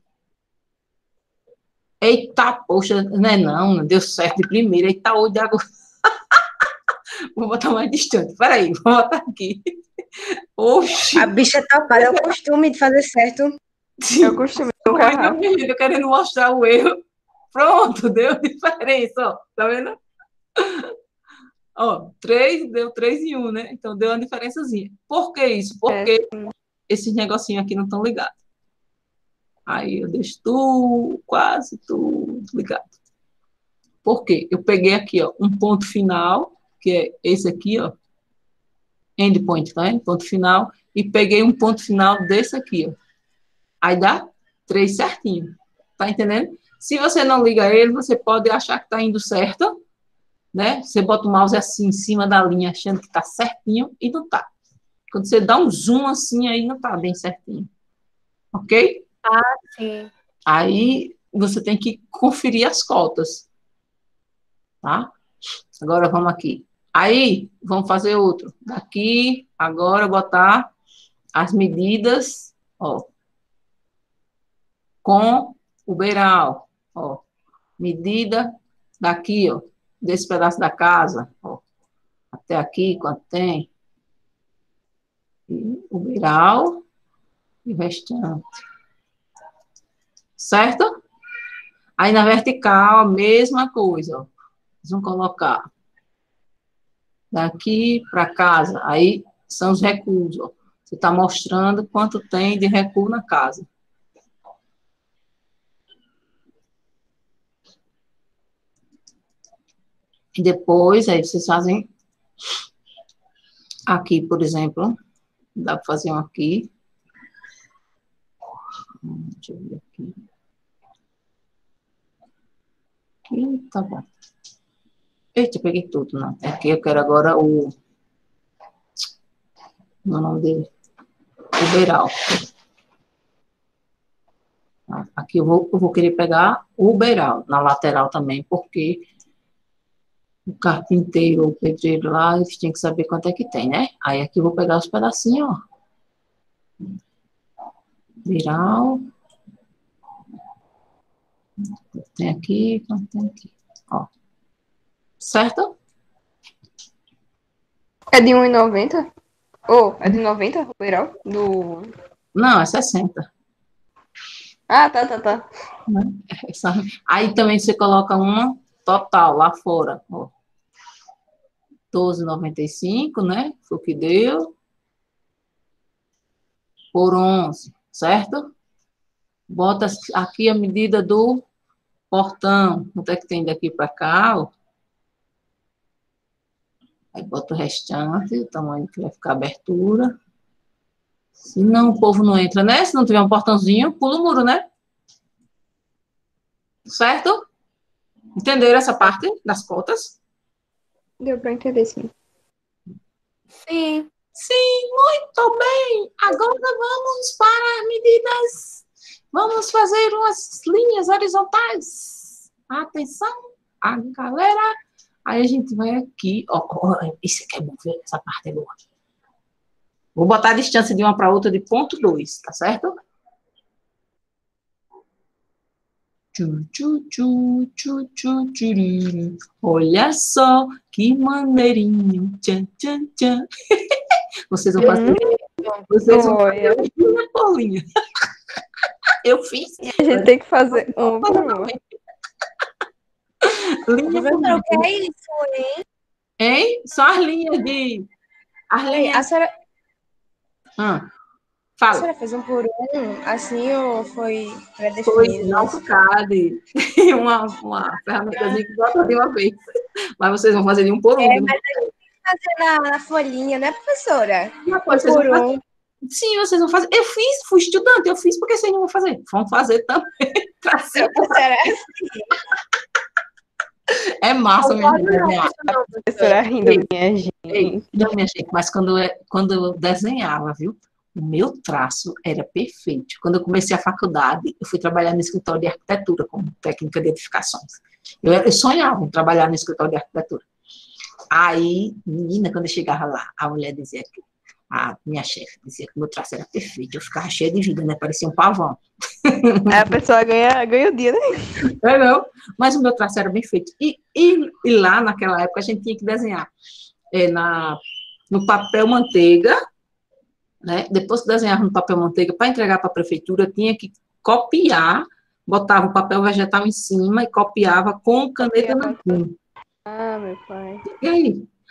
Eita, poxa, não é não, não deu certo de primeira, eita, olho de agora. Vou botar mais distante, peraí, vou botar aqui. Oxi. A bicha tá ocupada, é o costume de fazer certo. Eu costumo nunca Mas errar. não, minha filha, querendo mostrar o erro. Pronto, deu diferença, ó. Tá vendo? Ó, três deu três em um, né? Então deu uma diferençazinha. Por que isso? Porque esses negocinhos aqui não estão ligados. Aí eu deixo tudo, quase tudo ligado. Por quê? Eu peguei aqui, ó, um ponto final, que é esse aqui, ó. Endpoint, tá? Ponto final. E peguei um ponto final desse aqui, ó. Aí dá três certinho. Tá entendendo? Se você não liga ele, você pode achar que tá indo certo, né? Você bota o mouse assim em cima da linha, achando que tá certinho, e não tá. Quando você dá um zoom assim, aí não tá bem certinho. Ok? Ah, sim. Aí você tem que conferir as cotas. Tá? Agora vamos aqui. Aí, vamos fazer outro. Daqui, agora, botar as medidas, ó, com o beiral, ó. Medida daqui, ó, desse pedaço da casa, ó, até aqui, quanto tem. E o beiral e o restante. Certo? Aí na vertical, a mesma coisa, ó. Vamos colocar daqui para casa. Aí são os recuos, ó. Você está mostrando quanto tem de recuo na casa. E depois, aí vocês fazem aqui, por exemplo. Dá para fazer um aqui. Deixa eu ver aqui. Aqui, tá bom. Eita, eu peguei tudo, não. Aqui eu quero agora o... o nome dele. O beiral. Aqui eu vou, eu vou querer pegar o beiral, na lateral também, porque o carpinteiro, o pedreiro lá, eles tinham que saber quanto é que tem, né? Aí aqui eu vou pegar os pedacinhos, ó. Beiral. Tem aqui, quanto tem aqui, ó. Certo? É de um e noventa? Ou, oh, é de noventa o beiral? Do... Não, é sessenta. Ah, tá, tá, tá. Aí também você coloca uma total lá fora, ó. doze e noventa e cinco, né? Foi o que deu. Por onze, certo? Bota aqui a medida do portão. Quanto é que tem daqui para cá, ó. Aí bota o restante, o tamanho que vai ficar a abertura. Senão o povo não entra, né? Se não tiver um portãozinho, pula o muro, né? Certo? Entenderam essa parte das cotas? Deu para entender, sim. Sim. Sim, muito bem. Agora vamos para as medidas. Vamos fazer umas linhas horizontais. Atenção, a galera. Aí a gente vai aqui. Ó, ó, isso aqui é bom ver, essa parte é boa. Vou botar a distância de uma para outra de ponto dois, tá certo? Tchu, tchu, tchu, tchu, tchu, tchururu. Olha só que maneirinho. Tchan, tchan, tchan. Vocês vão fazer. Hum, vocês vão fazer linha por linha. Eu fiz. A gente tem que fazer um por um. Linha por linha. O que é isso, hein? Hein? Só as linhas de. As linhas. A senhora. Ah, fala. A senhora fez um por um, assim, ou foi pré-definido? Foi, não por CAD. uma, uma ferramentazinha que bota de uma vez. Mas vocês vão fazer de um por um. É, mas a gente tem que fazer na, na folhinha, né, professora? Não, pode, um por um. Sim, vocês vão fazer. Eu fiz, fui estudante, eu fiz, porque vocês não vão fazer. Vão fazer também. Pra ser. É massa mesmo desenhar. A professora rindo, minha gente. Ei, não, minha gente, mas quando eu, quando eu desenhava, viu? O meu traço era perfeito. Quando eu comecei a faculdade, eu fui trabalhar no escritório de arquitetura, como técnica de edificações. Eu, eu sonhava em trabalhar no escritório de arquitetura. Aí, menina, quando eu chegava lá, a mulher dizia que a minha chefe dizia que o meu traço era perfeito. Eu ficava cheia de vida, né? Parecia um pavão. Aí a pessoa ganha, ganha o dia, né? É, não. Mas o meu traço era bem feito. E, e, e lá, naquela época, a gente tinha que desenhar é, na, no papel manteiga, né? Depois que desenhava no papel manteiga, para entregar para a prefeitura, tinha que copiar, botava o papel vegetal em cima e copiava com caneta nanquim. Ah, meu pai. E aí?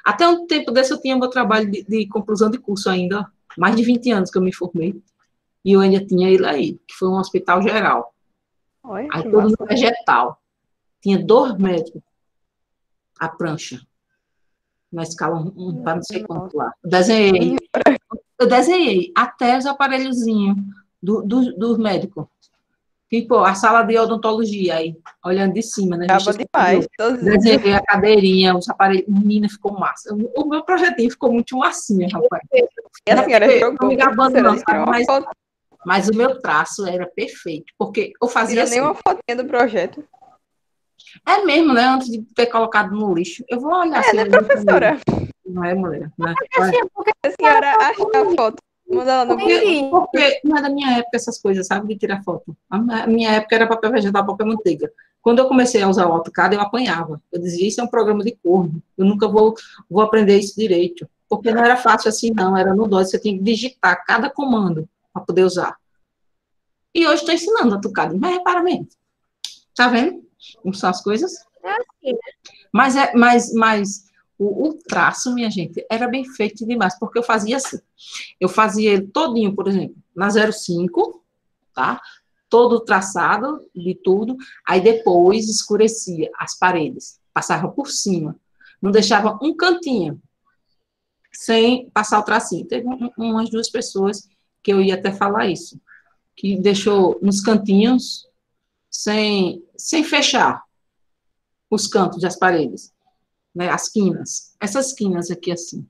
Até um tempo desse eu tinha meu trabalho de, de conclusão de curso ainda, ó. Mais de vinte anos que eu me formei. E eu ainda tinha ele aí, que foi um hospital geral. Olha, Aí que todo massa. no vegetal. Tinha dois médicos a prancha. Na escala um, um para não sei quanto lá. Eu desenhei. Eu desenhei até os aparelhozinhos do, do, dos médicos. Tipo, a sala de odontologia aí, olhando de cima, né? Acaba demais. Todos- Desenhei a cadeirinha, os aparelhos. Menina, ficou massa. O, o meu projetinho ficou muito massinha, rapaz. E a senhora Eu jogou, não me gabando, professora, não, nem tirou sabe? uma Mas, foto, mas o meu traço era perfeito, porque eu fazia tira nem assim. uma fotinha do projeto. É mesmo, né? Antes de ter colocado no lixo. Eu vou olhar É, assim. né, no lixo mesmo. professora? Não é, mulher? Né? Assim, é porque Se a senhora achar a foto, manda ela no Porque, grupo. porque não é da minha época essas coisas, sabe? De tirar foto. A minha- minha época era papel vegetal, papel manteiga. Quando eu comecei a usar o AutoCAD, eu apanhava. Eu dizia, isso é um programa de corno. Eu nunca vou, vou aprender isso direito. Porque não era fácil assim, não. Era no DOS, você tinha que digitar cada comando para poder usar. E hoje estou ensinando AutoCAD, mas repara bem. Tá vendo como são as coisas? é assim, né? Mas, é, mas, mas o, o traço, minha gente, era bem feito demais, porque eu fazia assim. Eu fazia ele todinho, por exemplo, na zero cinco, tá? Todo traçado de tudo, aí depois escurecia as paredes, passava por cima, não deixava um cantinho sem passar o tracinho. Teve um- umas duas pessoas que eu ia até falar isso, que deixou nos cantinhos sem, sem fechar os cantos das paredes, né, as quinas, essas quinas aqui assim,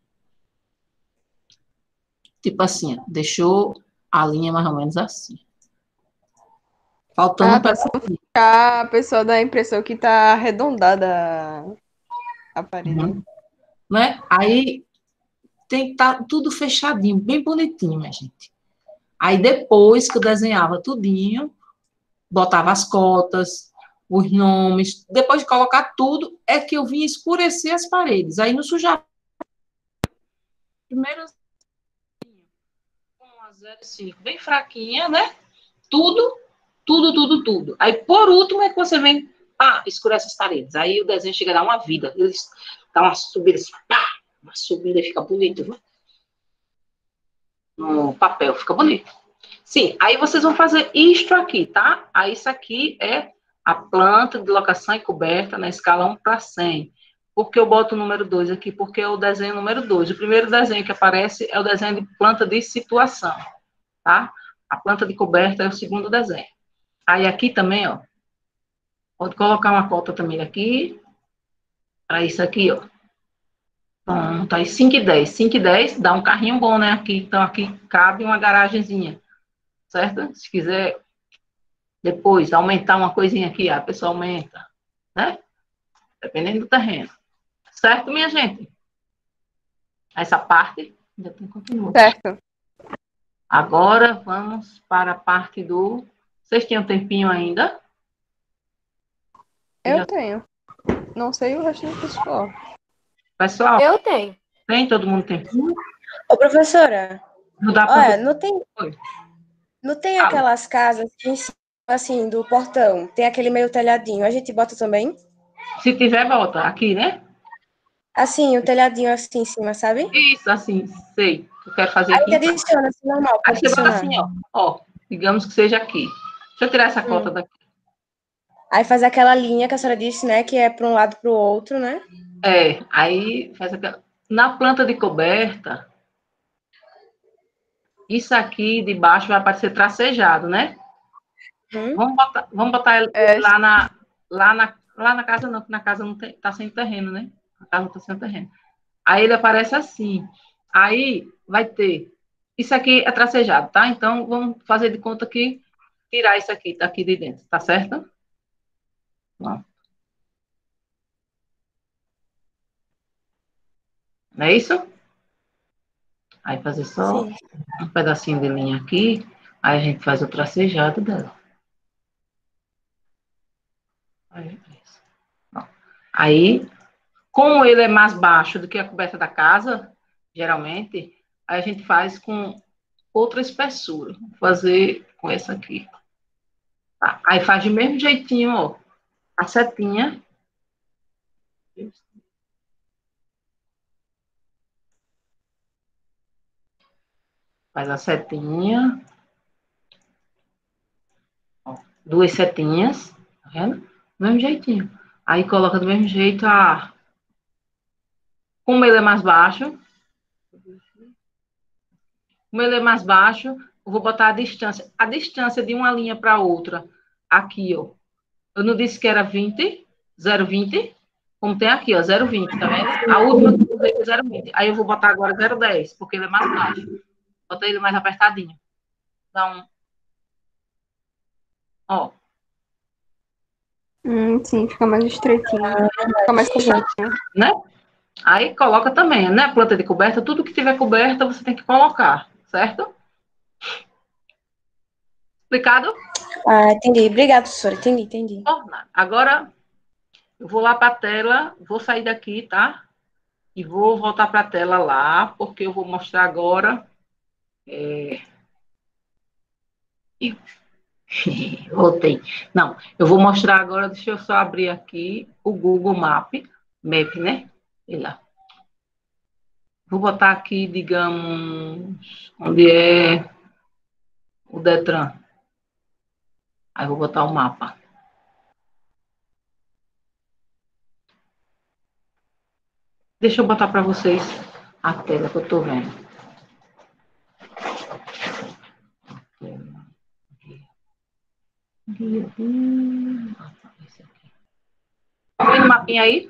tipo assim, ó, deixou a linha mais ou menos assim, faltando Ah, um tá. pedaço. A pessoa dá a impressão que tá arredondada a parede. Uhum. Né? Aí tem que estar tudo fechadinho, bem bonitinho, minha gente. Aí depois que eu desenhava tudinho, botava as cotas, os nomes, depois de colocar tudo, é que eu vinha escurecer as paredes. Aí não sujava. Primeiro, com a zero cinco, bem fraquinha, né? Tudo, tudo, tudo, tudo. Aí, por último, é que você vem, pá, escurece as paredes. Aí o desenho chega a dar uma vida. Eles dá uma subida, assim, pá, uma subida e fica bonito, viu? No papel, fica bonito. Sim, aí vocês vão fazer isto aqui, tá? Aí isso aqui é a planta de locação e coberta na escala um para cem. Por que eu boto o número dois aqui? Porque é o desenho número dois. O primeiro desenho que aparece é o desenho de planta de situação, tá? A planta de coberta é o segundo desenho. Aí aqui também, ó, pode colocar uma cota também aqui, para isso aqui, ó. Pronto, aí cinco e dez. cinco e dez dá um carrinho bom, né? Aqui, então aqui cabe uma garagenzinha, certo? Se quiser depois aumentar uma coisinha aqui, a pessoa aumenta, né? Dependendo do terreno. Certo, minha gente? Essa parte ainda tem continua. Certo. Agora vamos para a parte do... Vocês tinham um tempinho ainda? Eu Já- tenho. Não sei o resto do pessoal. Pessoal, Eu tenho. tem todo mundo tempinho? Ô, professora, Não dá olha, para... não tem, Oi. não tem Fala. aquelas casas que em cima, assim, do portão, tem aquele meio telhadinho, a gente bota também? Se tiver, volta. Aqui, né? Assim, o telhadinho assim em cima, sabe? Isso, assim, sei. Eu quero fazer Aí aqui. te adiciona, assim, normal, pra Aí você bota adicionar. assim, ó. Ó, digamos que seja aqui. Deixa eu tirar essa Hum. cota daqui. Aí faz aquela linha que a senhora disse, né, que é para um lado para o outro, né? É, aí faz aquela... Na planta de coberta, isso aqui de baixo vai aparecer tracejado, né? Hum. Vamos botar, vamos botar ele É. lá, na, lá, na, lá na casa, não, porque na casa não tem, tá sem terreno, né? A casa não tá sem terreno. Aí ele aparece assim. Aí vai ter. Isso aqui é tracejado, tá? Então vamos fazer de conta que tirar isso aqui daqui de dentro, tá certo? Não. Não é isso? Aí fazer só Sim. um pedacinho de linha aqui, aí a gente faz o tracejado dela. Aí, aí, como ele é mais baixo do que a coberta da casa, geralmente, aí a gente faz com outra espessura. Vou fazer com essa aqui. Tá? Aí faz do mesmo jeitinho, ó, a setinha. Faz a setinha. Ó, duas setinhas. Tá vendo? Do mesmo jeitinho. Aí coloca do mesmo jeito a... Como ele é mais baixo. Como ele é mais baixo, eu vou botar a distância. A distância de uma linha para outra. Aqui, ó. Eu não disse que era vinte, zero vírgula vinte, como tem aqui, ó, zero vírgula vinte, tá vendo? A última que eu usei foi zero vírgula vinte. Aí eu vou botar agora zero vírgula dez, porque ele é mais baixo. Bota ele mais apertadinho. Dá um... Ó. Hum, sim, fica mais estreitinho. Fica mais compactinho. Né? Aí coloca também, né? Planta de coberta, tudo que tiver coberta você tem que colocar, certo? Explicado? Ah, entendi. Obrigada, professora. Entendi, entendi. Agora, eu vou lá para a tela, vou sair daqui, tá? E vou voltar para a tela lá, porque eu vou mostrar agora... É... E... Voltei. Não, eu vou mostrar agora, deixa eu só abrir aqui o Google Map, Map, né? Sei lá. Vou botar aqui, digamos, onde é o Detran. Aí vou botar o mapa. Deixa eu botar para vocês a tela que eu tô vendo. Tá vendo o mapinha aí?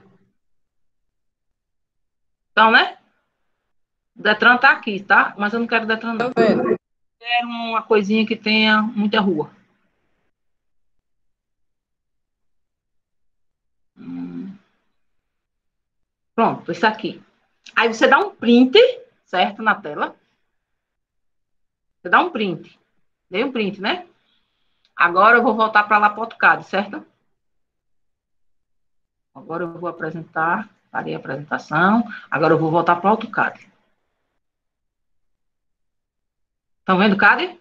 Então, né? O Detran tá aqui, tá? Mas eu não quero Detran, não. Tô vendo. Eu quero uma coisinha que tenha muita rua. Hum. Pronto, isso aqui. Aí você dá um print, certo? Na tela. Você dá um print. Dei um print, né? Agora eu vou voltar para lá para o AutoCAD, certo? Agora eu vou apresentar. Parei a apresentação. Agora eu vou voltar para o AutoCAD. Estão vendo o C A D?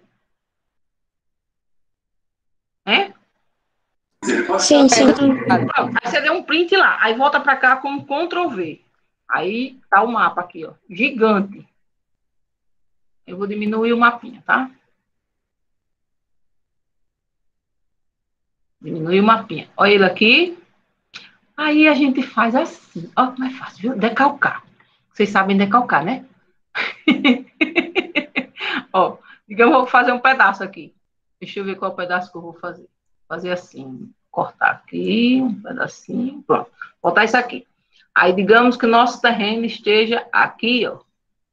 É? Sim, sim. Pronto, aí você deu um print lá. Aí volta para cá com control V. Aí tá o mapa aqui, ó. Gigante. Eu vou diminuir o mapinha, tá? Diminuir o mapinha. Olha ele aqui. Aí a gente faz assim. Ó, como é fácil, viu? Decalcar. Vocês sabem decalcar, né? Ó, digamos, eu vou fazer um pedaço aqui. Deixa eu ver qual pedaço que eu vou fazer. Fazer assim. Cortar aqui, um pedacinho. Pronto. Botar isso aqui. Aí, digamos que o nosso terreno esteja aqui, ó.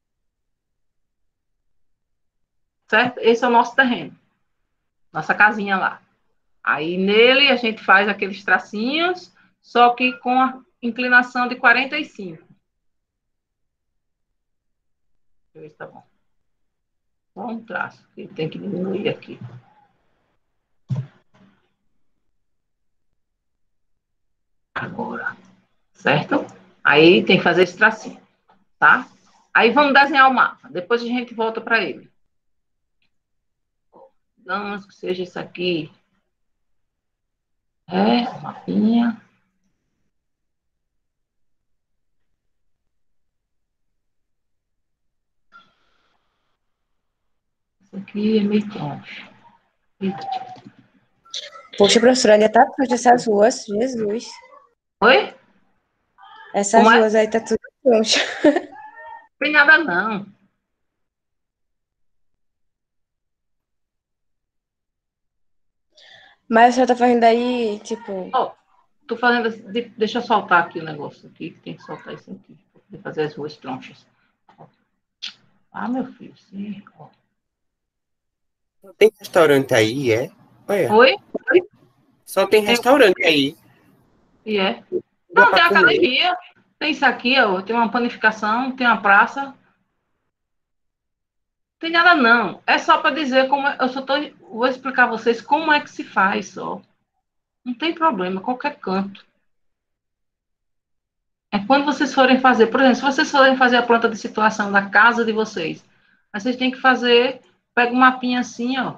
Certo? Esse é o nosso terreno. Nossa casinha lá. Aí, nele, a gente faz aqueles tracinhos, só que com a inclinação de quarenta e cinco. Deixa eu ver se tá bom. Só um traço. Ele tem que diminuir aqui. Agora. Certo? Aí, tem que fazer esse tracinho. Tá? Aí, vamos desenhar o mapa. Depois a gente volta para ele. Digamos que seja isso aqui. É, o mapinha. Isso aqui é meio troncho. Poxa, professora, ainda tá suja essas ruas. Jesus. Oi? Essas Como é? ruas aí tá tudo troncha. Não tem nada, não. Mas a senhora tá fazendo aí, tipo... Ó, tô fazendo... de- Deixa eu soltar aqui o negócio aqui, que tem que soltar isso aqui. Pra poder fazer as ruas tronchas. Ó. Ah, meu filho, sim. Ó. Tem restaurante aí, é? Olha, Oi? só tem Tem- restaurante aí. E é? Dá Não, tem pra comer. academia. Tem isso aqui, ó. Tem uma panificação, tem uma praça. Não tem nada, não. É só para dizer como... é- Eu só tô... Vou explicar a vocês como é que se faz, só. Não tem problema, qualquer canto. É quando vocês forem fazer, por exemplo, se vocês forem fazer a planta de situação da casa de vocês, vocês têm que fazer, pega um mapinha assim, ó.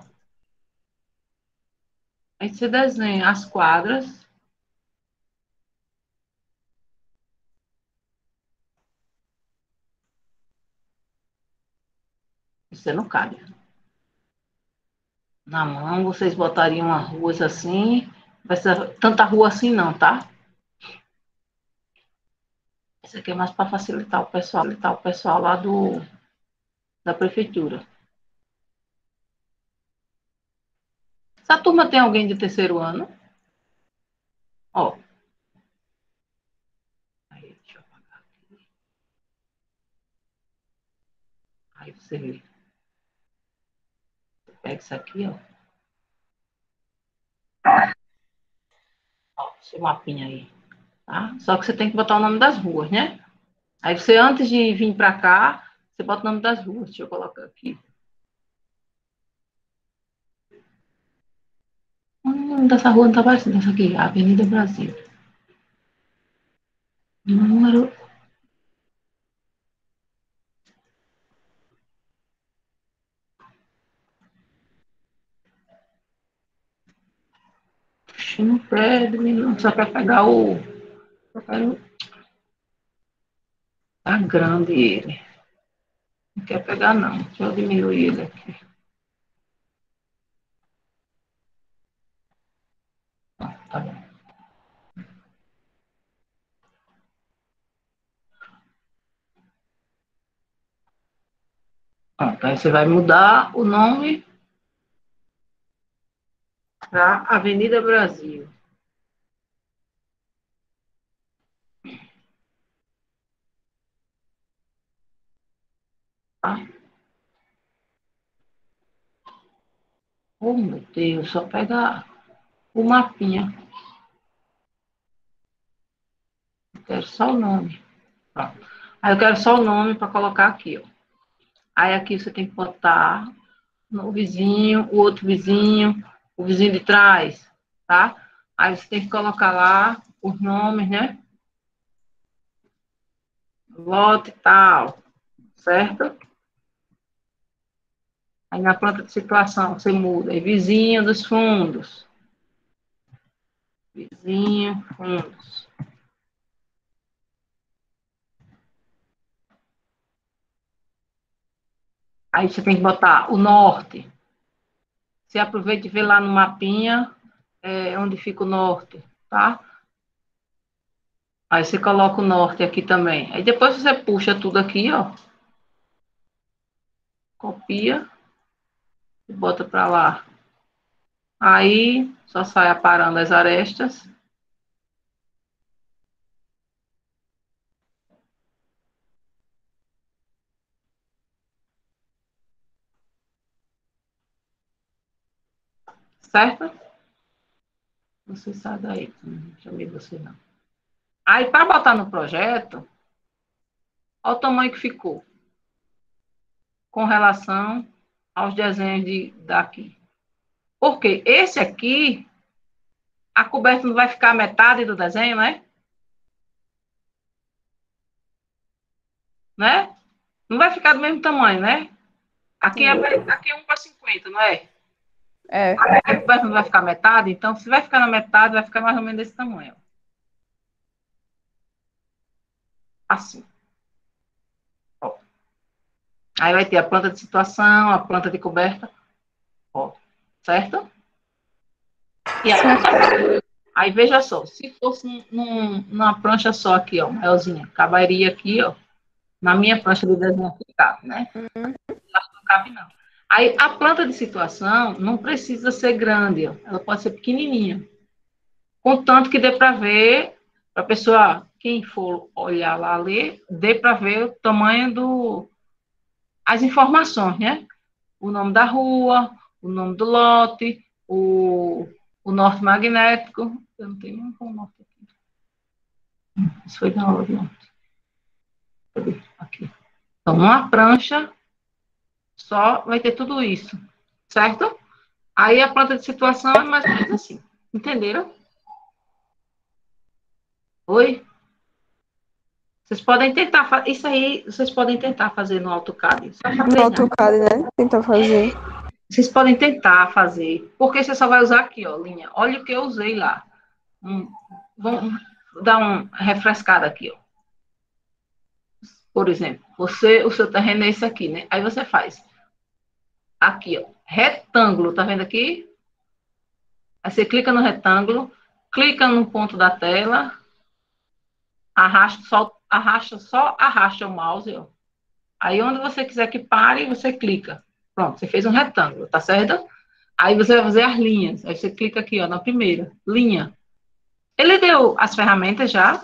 Aí você desenha as quadras. Você não cabe. Na mão, vocês botariam as ruas assim. Vai ser tanta rua assim não, tá? Isso aqui é mais para facilitar o pessoal, facilitar o pessoal lá do, da prefeitura. Essa turma tem alguém de terceiro ano? Ó. Aí, deixa eu apagar aqui. Aí você vê. Você pega isso aqui, ó. Ó, seu mapinha aí, tá? Só que você tem que botar o nome das ruas, né? Aí você, antes de vir para cá, você bota o nome das ruas. Deixa eu colocar aqui. O nome dessa rua não tá aparecendo. Essa aqui, Avenida Brasil. Número... No prédio, menino, só quer pegar o... Só quero... Tá grande ele. Não quer pegar, não. Deixa eu diminuir ele aqui. Ah, tá bom. Pronto, aí você vai mudar o nome para Avenida Brasil. Tá? Oh, meu Deus, só pega o mapinha. Eu quero só o nome. Pronto. Aí eu quero só o nome para colocar aqui, ó. Aí aqui você tem que botar o vizinho, o outro vizinho, o vizinho de trás, tá? Aí você tem que colocar lá os nomes, né? Lote e tal, certo? Aí na planta de situação você muda. Aí vizinho dos fundos. Vizinho, fundos. Aí você tem que botar o norte. Você aproveita e vê lá no mapinha é, onde fica o norte, tá? Aí você coloca o norte aqui também. Aí depois você puxa tudo aqui, ó. Copia. E bota para lá. Aí só sai aparando as arestas. Certo? Você sai daí. Não chamei você não. Aí para botar no projeto, olha o tamanho que ficou. Com relação aos desenhos de, daqui. Porque esse aqui, a coberta não vai ficar a metade do desenho, né? Né? Não vai ficar do mesmo tamanho, né? Aqui é, aqui é um para cinquenta, não é? É. A coberta não vai ficar metade, então se vai ficar na metade, vai ficar mais ou menos desse tamanho. Assim. Ó. Aí vai ter a planta de situação, a planta de coberta. Ó. Certo? E aí, aí veja só, se fosse num, numa prancha só aqui, ó, maiorzinha, acabaria aqui, ó, na minha prancha de desenho aqui cabe, né? Uhum. Não cabe, não. Aí, a planta de situação não precisa ser grande, ó. Ela pode ser pequenininha. Contanto que dê para ver, para a pessoa, quem for olhar lá, ler, dê para ver o tamanho do... as informações, né? O nome da rua, o nome do lote, o, o norte magnético. Eu não tenho nenhum com norte aqui. Isso foi da aula de ontem. Cadê? Aqui. Então, uma prancha só vai ter tudo isso, certo? Aí a planta de situação é mais ou menos assim. Entenderam? Oi? Vocês podem tentar fazer. Isso aí, vocês podem tentar fazer no AutoCAD. No AutoCAD, né? Tentar fazer. Vocês podem tentar fazer. Porque você só vai usar aqui, ó, linha. Olha o que eu usei lá. Hum, vamos dar uma refrescada aqui, ó. Por exemplo, você, o seu terreno é esse aqui, né? Aí você faz Aqui, ó, retângulo, tá vendo aqui? Aí você clica no retângulo, clica no ponto da tela, arrasta só, arrasta só, arrasta o mouse, ó. Aí onde você quiser que pare, você clica. Pronto, você fez um retângulo, tá certo? Aí você vai fazer as linhas. Aí você clica aqui, ó, na primeira, linha. Ele deu as ferramentas já?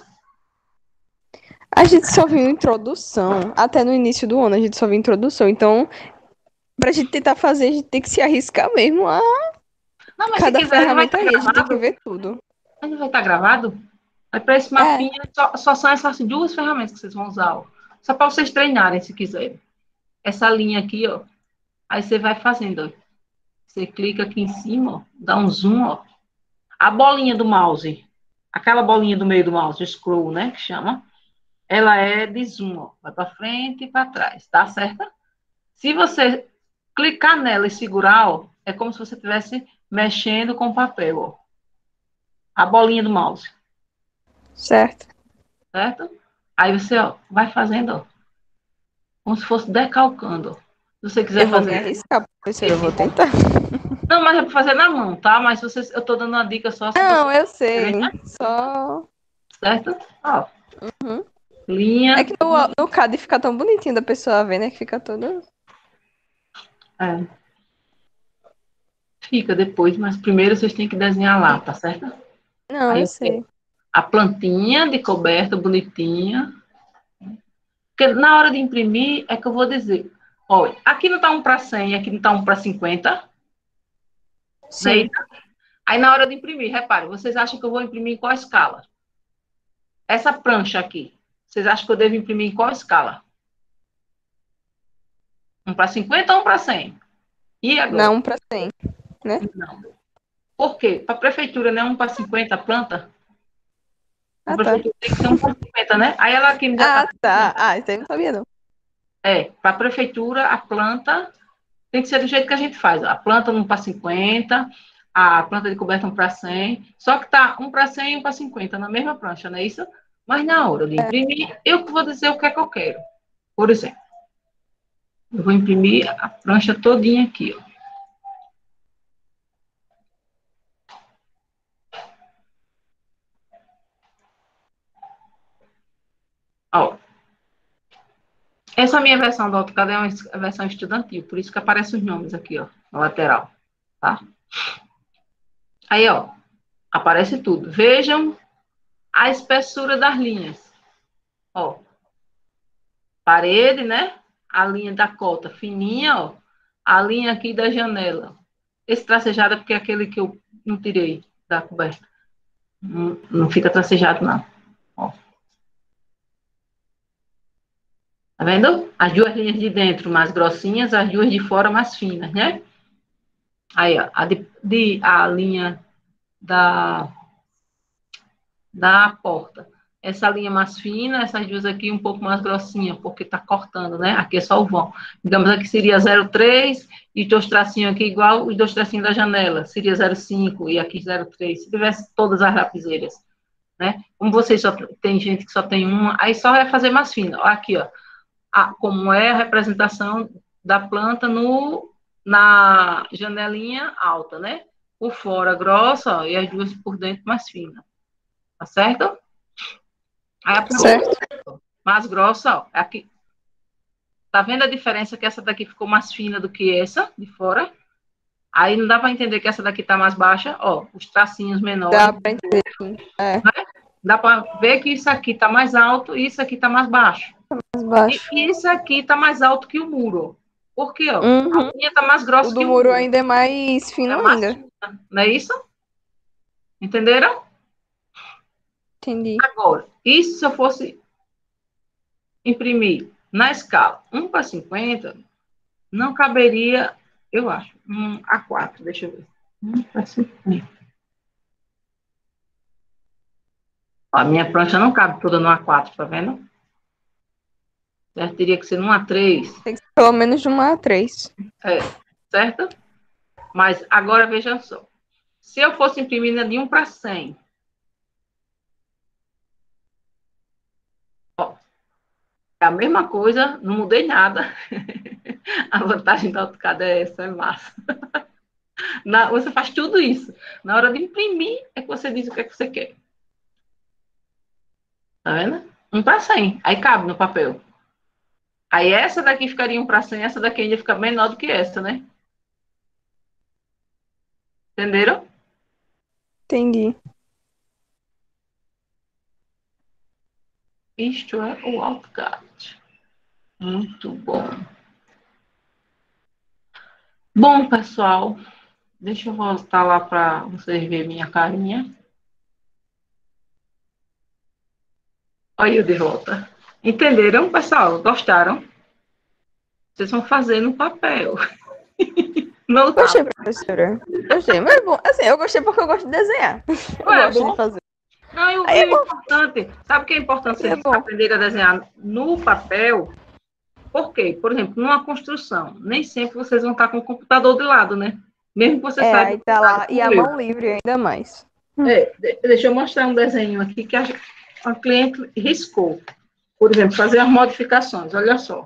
A gente só viu introdução. Até no início do ano a gente só viu introdução. Então, pra gente tentar fazer, a gente tem que se arriscar mesmo a Não, mas cada se quiser, não vai ferramenta estar aí. A gente tem que gravado. ver tudo. Mas não vai estar gravado? Aí para esse É. mapinha, só, só são essas duas ferramentas que vocês vão usar, ó. Só para vocês treinarem, se quiserem. Essa linha aqui, ó. Aí você vai fazendo, ó. Você clica aqui em cima, ó, dá um zoom, ó. A bolinha do mouse, aquela bolinha do meio do mouse, scroll, né, que chama, ela é de zoom, ó. Vai para frente e para trás, tá certo? Se você clicar nela e segurar, ó, é como se você estivesse mexendo com papel, ó. A bolinha do mouse. Certo. Certo? Aí você, ó, vai fazendo, ó, como se fosse decalcando, ó. Se você quiser Eu vou fazer... me arriscar, professor, eu vou tentar. Não, mas é para fazer na mão, tá? Mas vocês, eu tô dando uma dica só. Se Não, você... eu sei. Só. Certo? Ó. Uhum. Linha. É que no, no C A D fica tão bonitinho da pessoa ver, né? Que fica todo. É. Fica depois, mas primeiro vocês têm que desenhar lá, tá certo? Não, Aí eu eu sei. quero a plantinha de coberta bonitinha. Porque na hora de imprimir é que eu vou dizer. Olha, aqui não tá um para cem, aqui não tá um para cinquenta. Sim. Né? Aí na hora de imprimir, repare, vocês acham que eu vou imprimir em qual escala? Essa prancha aqui, vocês acham que eu devo imprimir em qual escala? um para cinquenta ou um para cem? E agora? Não, um para cem, né? Não. Por quê? Para a prefeitura não é um para cinquenta a planta? A Ah, tá. prefeitura tem que ser um para cinquenta, né? Aí ela aqui me Ah, tá. Ah, isso aí eu não sabia, não. É, para a prefeitura, a planta tem que ser do jeito que a gente faz. A planta um para cinquenta, a planta de coberta um para cem, só que tá um para cem e um para cinquenta na mesma prancha, não é isso? Mas na hora de imprimir, eu que vou dizer o que é que eu quero. Por exemplo, eu vou imprimir a prancha todinha aqui, ó. Ó. Essa minha versão do AutoCAD é uma versão estudantil, por isso que aparecem os nomes aqui, ó, na lateral, tá? Aí, ó, aparece tudo. Vejam a espessura das linhas. Ó, parede, né? A linha da cota fininha, ó. A linha aqui da janela. Esse tracejado é porque é aquele que eu não tirei da coberta. Não, não fica tracejado, não. Ó. Tá vendo? As duas linhas de dentro mais grossinhas, as duas de fora mais finas, né? Aí, ó, a, de, de, a linha da, da porta. Essa linha mais fina, essas duas aqui um pouco mais grossinha, porque tá cortando, né? Aqui é só o vão. Digamos, aqui seria zero vírgula três, e os dois tracinhos aqui igual os dois tracinhos da janela. Seria zero vírgula cinco, e aqui zero vírgula três. Se tivesse todas as lapiseiras, né? Como vocês só tem gente que só tem uma, aí só vai fazer mais fina. Ó, aqui, ó. A, como é a representação da planta no, na janelinha alta, né? Por fora grossa, ó, e as duas por dentro mais fina. Tá certo? Aí a Certo. mais grossa, ó, aqui. Tá vendo a diferença que essa daqui ficou mais fina do que essa de fora? Aí não dá para entender que essa daqui tá mais baixa, ó, os tracinhos menores. Dá para entender, sim. É. Né? Dá para ver que isso aqui tá mais alto e isso aqui tá mais baixo. Mais baixo. E, e isso aqui tá mais alto que o muro. Por quê, ó? Uhum. A linha tá mais grossa O que do o muro muro. ainda é mais fino É mais ainda. fina, não é isso? Entenderam? Entendi. Agora, isso se eu fosse imprimir na escala um para cinquenta, não caberia, eu acho, um A quatro, deixa eu ver. um para cinquenta. A minha prancha não cabe toda no A quatro, tá vendo? Certo? Teria que ser no A três. Tem que ser pelo menos de uma A três. É, certo? Mas agora veja só. Se eu fosse imprimir de um para cem, ó, é a mesma coisa, não mudei nada. A vantagem da AutoCAD é essa, é massa. Na, você faz tudo isso. Na hora de imprimir, é que você diz o que é que você quer. Tá vendo? Um para cem. Aí cabe no papel. Aí essa daqui ficaria um para cem, essa daqui ainda fica menor do que essa, né? Entenderam? Entendi. Isto é o AutoCAD. Muito bom. Bom, pessoal, deixa eu voltar lá para vocês verem minha carinha. Olha eu de volta. Entenderam, pessoal? Gostaram? Vocês vão fazer no papel. Não tá. Gostei, professora. Gostei, mas é bom. Assim, eu gostei porque eu gosto de desenhar. Eu Não é gosto bom? de fazer. Não, e o Aí é e o bom. importante, sabe o que é importante É vocês bom. aprenderem a desenhar no papel? Por quê? Por exemplo, numa construção, nem sempre vocês vão estar com o computador de lado, né? Mesmo que você É, saiba. aí tá lá. E a como eu. mão livre ainda mais. É, de- deixa eu mostrar um desenho aqui que a, a cliente riscou. Por exemplo, fazer as modificações. Olha só.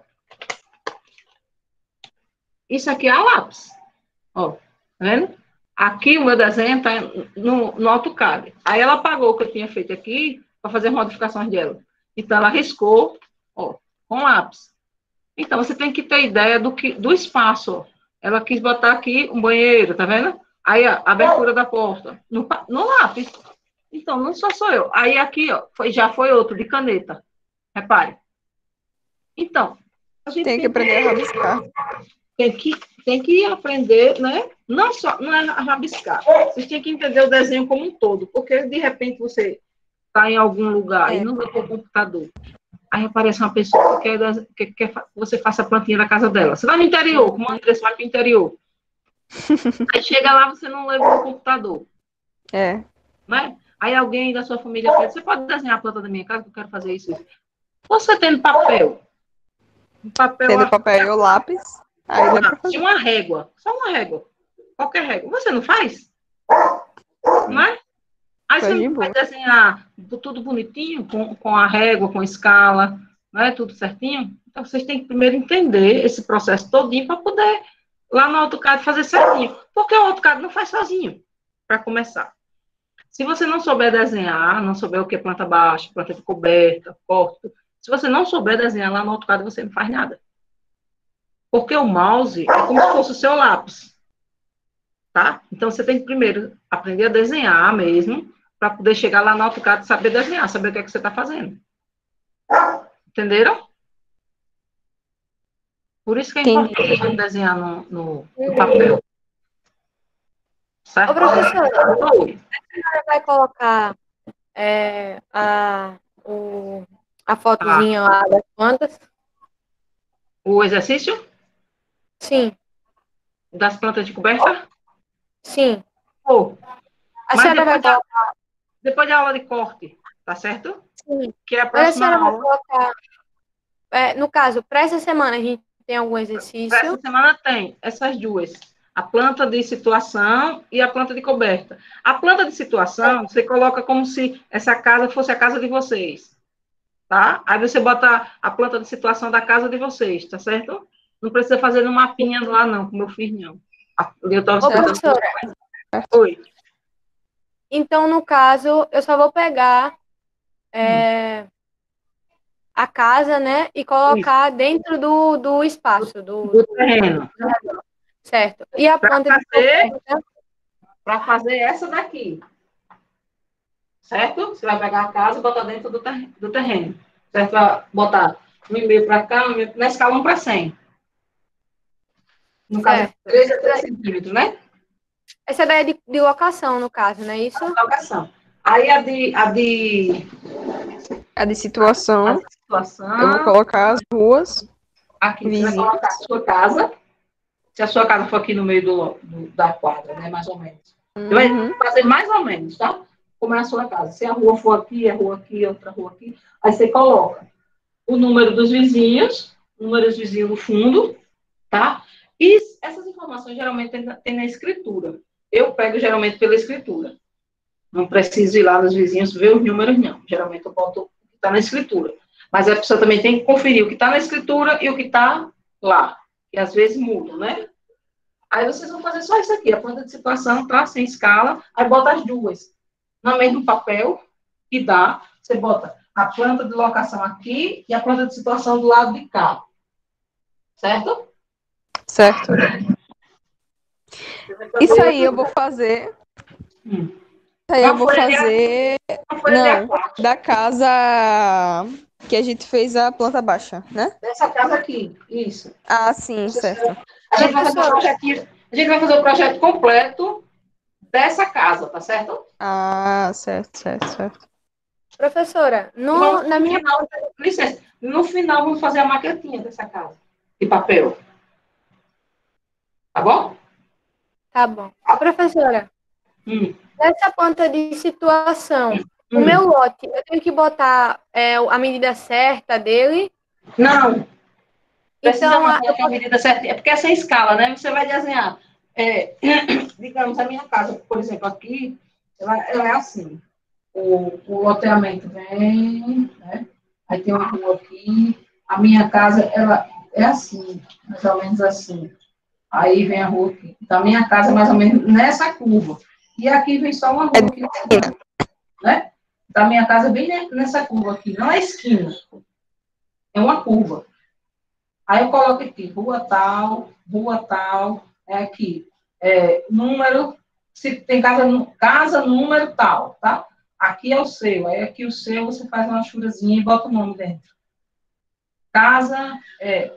Isso aqui é a lápis. Ó, tá vendo? Aqui o meu desenho está no, no AutoCAD. Aí ela apagou o que eu tinha feito aqui para fazer as modificações dela. Então ela riscou, ó, com lápis. Então você tem que ter ideia do, que, do espaço. Ó. Ela quis botar aqui um banheiro, tá vendo? Aí a abertura da porta, no, no lápis. Então, não só sou eu. Aí aqui, ó, foi, já foi outro, de caneta. Repare. Então, a gente Tem que aprender a rabiscar. tem que, tem que aprender, né? Não só, não é rabiscar. Vocês têm que entender o desenho como um todo. Porque, de repente, você está em algum lugar É. e não vê o computador. Aí aparece uma pessoa que quer, que quer que você faça a plantinha da casa dela. Você vai no interior, como a Andressa vai para o interior. Aí chega lá, você não leva o computador. É. Né? Aí alguém da sua família pede, você pode desenhar a planta da minha casa, que eu quero fazer isso. Você tendo papel. Um papel Tendo papel e o lápis. Aí dá pra fazer. e uma régua. Só uma régua. Qualquer régua. Você não faz? Não é? Aí Faz você de não vai boa. desenhar tudo bonitinho, com, com a régua, com escala, não é? Tudo certinho. Então, vocês têm que primeiro entender esse processo todinho para poder, lá no AutoCAD, fazer certinho. Porque o AutoCAD não faz sozinho, para começar. Se você não souber desenhar, não souber o que é planta baixa, planta de coberta, corte, se você não souber desenhar lá no AutoCAD, você não faz nada. Porque o mouse é como se fosse o seu lápis. Tá? Então, você tem que primeiro aprender a desenhar mesmo, para poder chegar lá no AutoCAD e saber desenhar, saber o que é que você está fazendo. Entenderam? Por isso que é Entendi. importante a gente desenhar no, no, no papel. Certo? Ô, professora, Oi. você vai colocar é, a, o, a fotozinha lá das plantas? O exercício Sim, das plantas de coberta? sim. Oh, A mas senhora vai depois da, colocar. depois da aula de corte, tá certo? Sim. Que é a Mas a próxima senhora vai aula. colocar. É, no caso, para essa semana a gente tem algum Para exercício? essa semana tem essas duas. A planta de situação e a planta de coberta. A planta de situação, você coloca como se essa casa fosse a casa de vocês. Tá? Aí você bota a planta de situação da casa de vocês, tá certo? Não precisa fazer no mapinha lá, não, como eu fiz, não. Eu estava Ô, professora, Oi. então, no caso, eu só vou pegar é, a casa, né, e colocar dentro do, do espaço, do, Do terreno. certo. E a Pra planta de fazer- coberta, Para fazer essa daqui. Certo? Você vai pegar a casa e botar dentro do, ter do terreno. Certo? Vai botar um e meio para cá, um e meio, na escala um para cem. No caso, Certo. três a três centímetros, né? essa daí é de, de locação, no caso, não é isso? Locação. Aí a de, a de A de situação. a situação. Eu vou colocar as ruas. Aqui, você vai Vizinhos. colocar a sua casa. Se a sua casa for aqui no meio do, do- da quadra, né? Mais ou menos. Você vai Uhum. fazer mais ou menos, tá? Como é a sua casa. Se a rua for aqui, a rua aqui, outra rua aqui, aí você coloca o número dos vizinhos, o número dos vizinhos no fundo, tá? E essas informações geralmente tem, na- tem na escritura. Eu pego geralmente pela escritura. Não preciso ir lá nos vizinhos ver os números, não. Geralmente eu boto o que está na escritura. Mas a pessoa também tem que conferir o que está na escritura e o que está lá. E às vezes mudam, né? Aí vocês vão fazer só isso aqui, a planta de situação, tá? Sem escala. Aí bota as duas no mesmo papel que dá. Você bota a planta de locação aqui e a planta de situação do lado de cá. Certo? Certo. Isso aí eu vou fazer. Hum. Isso aí Uma eu vou folha de fazer. Uma folha de Não, A quatro. da casa que a gente fez a planta baixa, né? Dessa casa aqui. Isso. Ah, sim, certo. A gente vai fazer o projetinho. A gente vai fazer o projeto completo dessa casa, tá certo? Ah, certo, certo, certo. Professora, no, Vamos, na no, minha. final, licença, no final vamos fazer a maquetinha dessa casa. De papel. Tá bom? Tá bom. Professora, Hum. nessa planta de situação, o Hum. meu lote, eu tenho que botar é, a medida certa dele? Não. Precisa Então, uma a- eu a medida certa. É porque essa é a escala, né? Você vai desenhar. É, digamos, a minha casa, por exemplo, aqui, ela, ela é assim. O, o loteamento vem, né? Aí tem uma rua aqui. A minha casa, ela é assim, mais ou menos assim. Aí vem a rua aqui. Então, a minha casa é mais ou menos nessa curva. E aqui vem só uma rua aqui, né? Então, a minha casa é bem nessa curva aqui. Não é esquina. É uma curva. Aí eu coloco aqui, rua tal, rua tal, é aqui. É, número, se tem casa, casa, número tal, tá? Aqui é o seu. Aí aqui o seu, você faz uma churazinha e bota o nome dentro. Casa, é...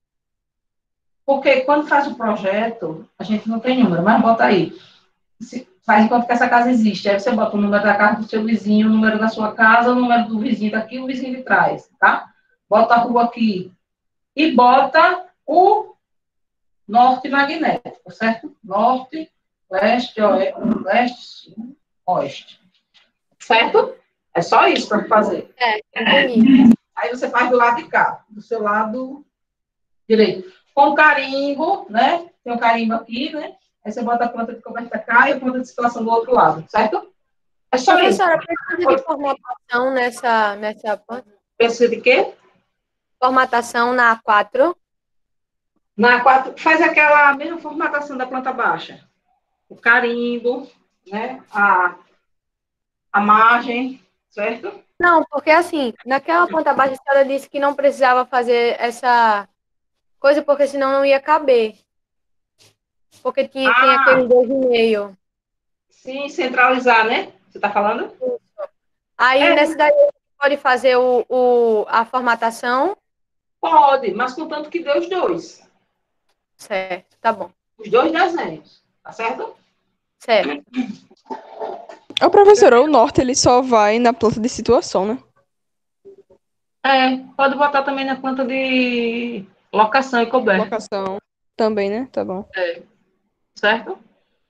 Porque quando faz o projeto, a gente não tem número, mas bota aí. Se, faz enquanto que essa casa existe. Aí você bota o número da casa do seu vizinho, o número da sua casa, o número do vizinho daqui e o vizinho de trás, tá? Bota a rua aqui. E bota o norte magnético, certo? Norte, leste, oeste, leste, oeste. Certo? É só isso para fazer. É, entendi. Aí você faz do lado de cá, do seu lado direito. Com carimbo, né? Tem um carimbo aqui, né? Aí você bota a planta de coberta cá e a planta de situação do outro lado, certo? É só isso. Professora, precisa de formatação nessa, nessa planta? Precisa de quê? Formatação na A quatro? Na A quatro, faz aquela mesma formatação da planta baixa. O carimbo, né? A, a margem, certo? Não, porque assim, naquela planta baixa, a senhora disse que não precisava fazer essa coisa, porque senão não ia caber. Porque tinha, tem Ah. aquele dois e meio. Sim, centralizar, né? Você está falando? Aí, É. nesse daí, você pode fazer o, o, a formatação? Pode, mas contanto que dê os dois. Certo, tá bom. Os dois desenhos, tá certo? Certo. Ô, professora, o norte ele só vai na planta de situação, né? É, pode botar também na planta de locação e coberta. Locação também, né? Tá bom. É. Certo?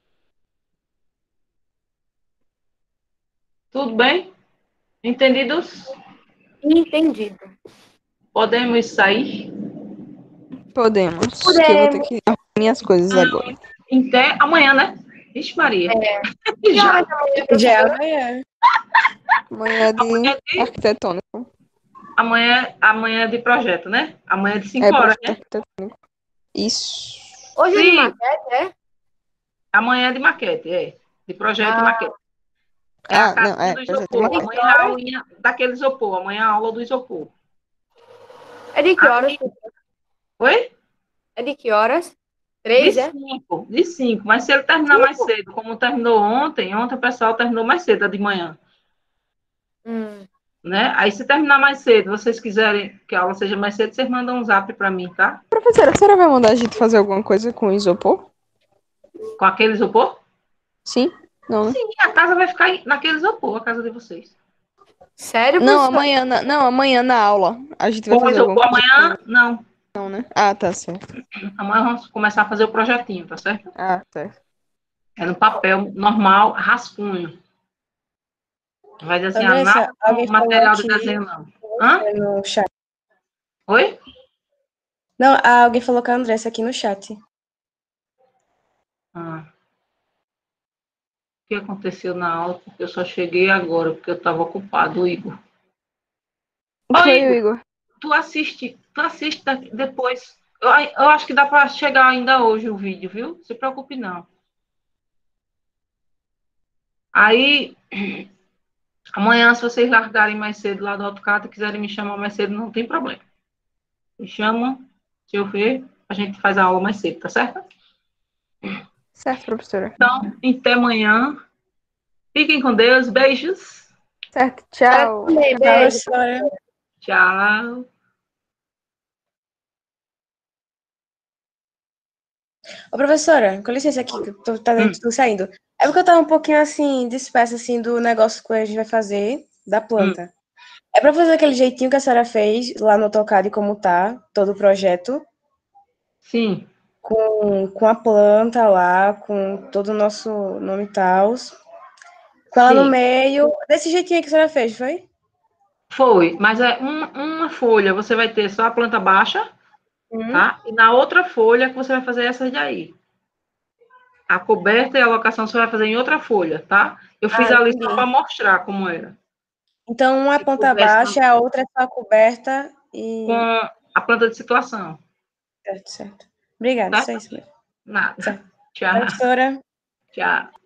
Tudo bem? Entendidos? Entendido. Podemos sair? Podemos. Podemos. Que eu vou ter que arrumar minhas coisas agora. Até amanhã, né? Ixi, Maria. É. Já. Já é amanhã. Amanhã é de Amanhã é de- arquitetônico. Amanhã, amanhã é de projeto, né? Amanhã é de cinco É horas, projeto né? arquitetônico. Isso. Hoje é de Sim. maquete, é? Amanhã é de maquete, é. De projeto e Ah. maquete. É a Ah, casinha não, é, do projeto isopor. maquete. Amanhã é a aulinha daquele isopor. Amanhã é a aula do isopor. É de que horas? Oi? É de que horas? De Três, é? cinco. De cinco. Mas se ele terminar mais cedo, como terminou ontem, ontem o pessoal terminou mais cedo, a de manhã. Hum. Né? Aí se terminar mais cedo, vocês quiserem que a aula seja mais cedo, vocês mandam um zap para mim, tá? Professora, a senhora vai mandar a gente fazer alguma coisa com isopor? Com aquele isopor? Sim? Não, né? Sim, a casa vai ficar naquele isopor, a casa de vocês. Sério, Não, professora? amanhã, na, não, amanhã na aula. A gente vai Com o fazer isopor alguma coisa. amanhã, não. Não, né? Ah, tá certo. Amanhã vamos começar a fazer o projetinho, tá certo? Ah, certo. É no papel normal, rascunho. Não vai desenhar Andressa, nada alguém com material de falou aqui- desenho, não. Hã? No chat. Oi? Não, ah, alguém falou com a Andressa aqui no chat. Ah. O que aconteceu na aula? Porque eu só cheguei agora, porque eu estava ocupado, Igor. Ô, Foi, Igor, Igor. tu assiste, tu assiste daqui- depois Eu, eu acho que dá para chegar ainda hoje o vídeo, viu? Não se preocupe, não. Aí, amanhã, se vocês largarem mais cedo lá do AutoCAD e quiserem me chamar mais cedo, não tem problema. Me chamam, se eu ver, a gente faz a aula mais cedo, tá certo? Certo, professora. Então, até amanhã. Fiquem com Deus. Beijos. Certo, tchau. Tchau, professora. Tchau. Ô, professora, com licença aqui, que eu tô, tá Hum. tudo saindo. É porque eu tava um pouquinho, assim, dispersa, assim, do negócio que a gente vai fazer, da planta. É pra fazer aquele jeitinho que a senhora fez lá no AutoCAD, como tá, todo o projeto, Sim. com, com a planta lá, com todo o nosso nome e tal, com ela no Sim. meio, desse jeitinho que a senhora fez, foi? Foi, mas é uma, uma folha, você vai ter só a planta baixa, Hum. tá? E na outra folha que você vai fazer essas daí. A coberta e a alocação você vai fazer em outra folha, tá? Eu fiz Ah, ali entendi. só para mostrar como era. Então, uma Se ponta pudesse, baixa, a outra é só coberta e... com a planta de situação, Certo, certo. Obrigada, tá? só isso mesmo. Nada. Certo. Tchau. Professora. Tchau.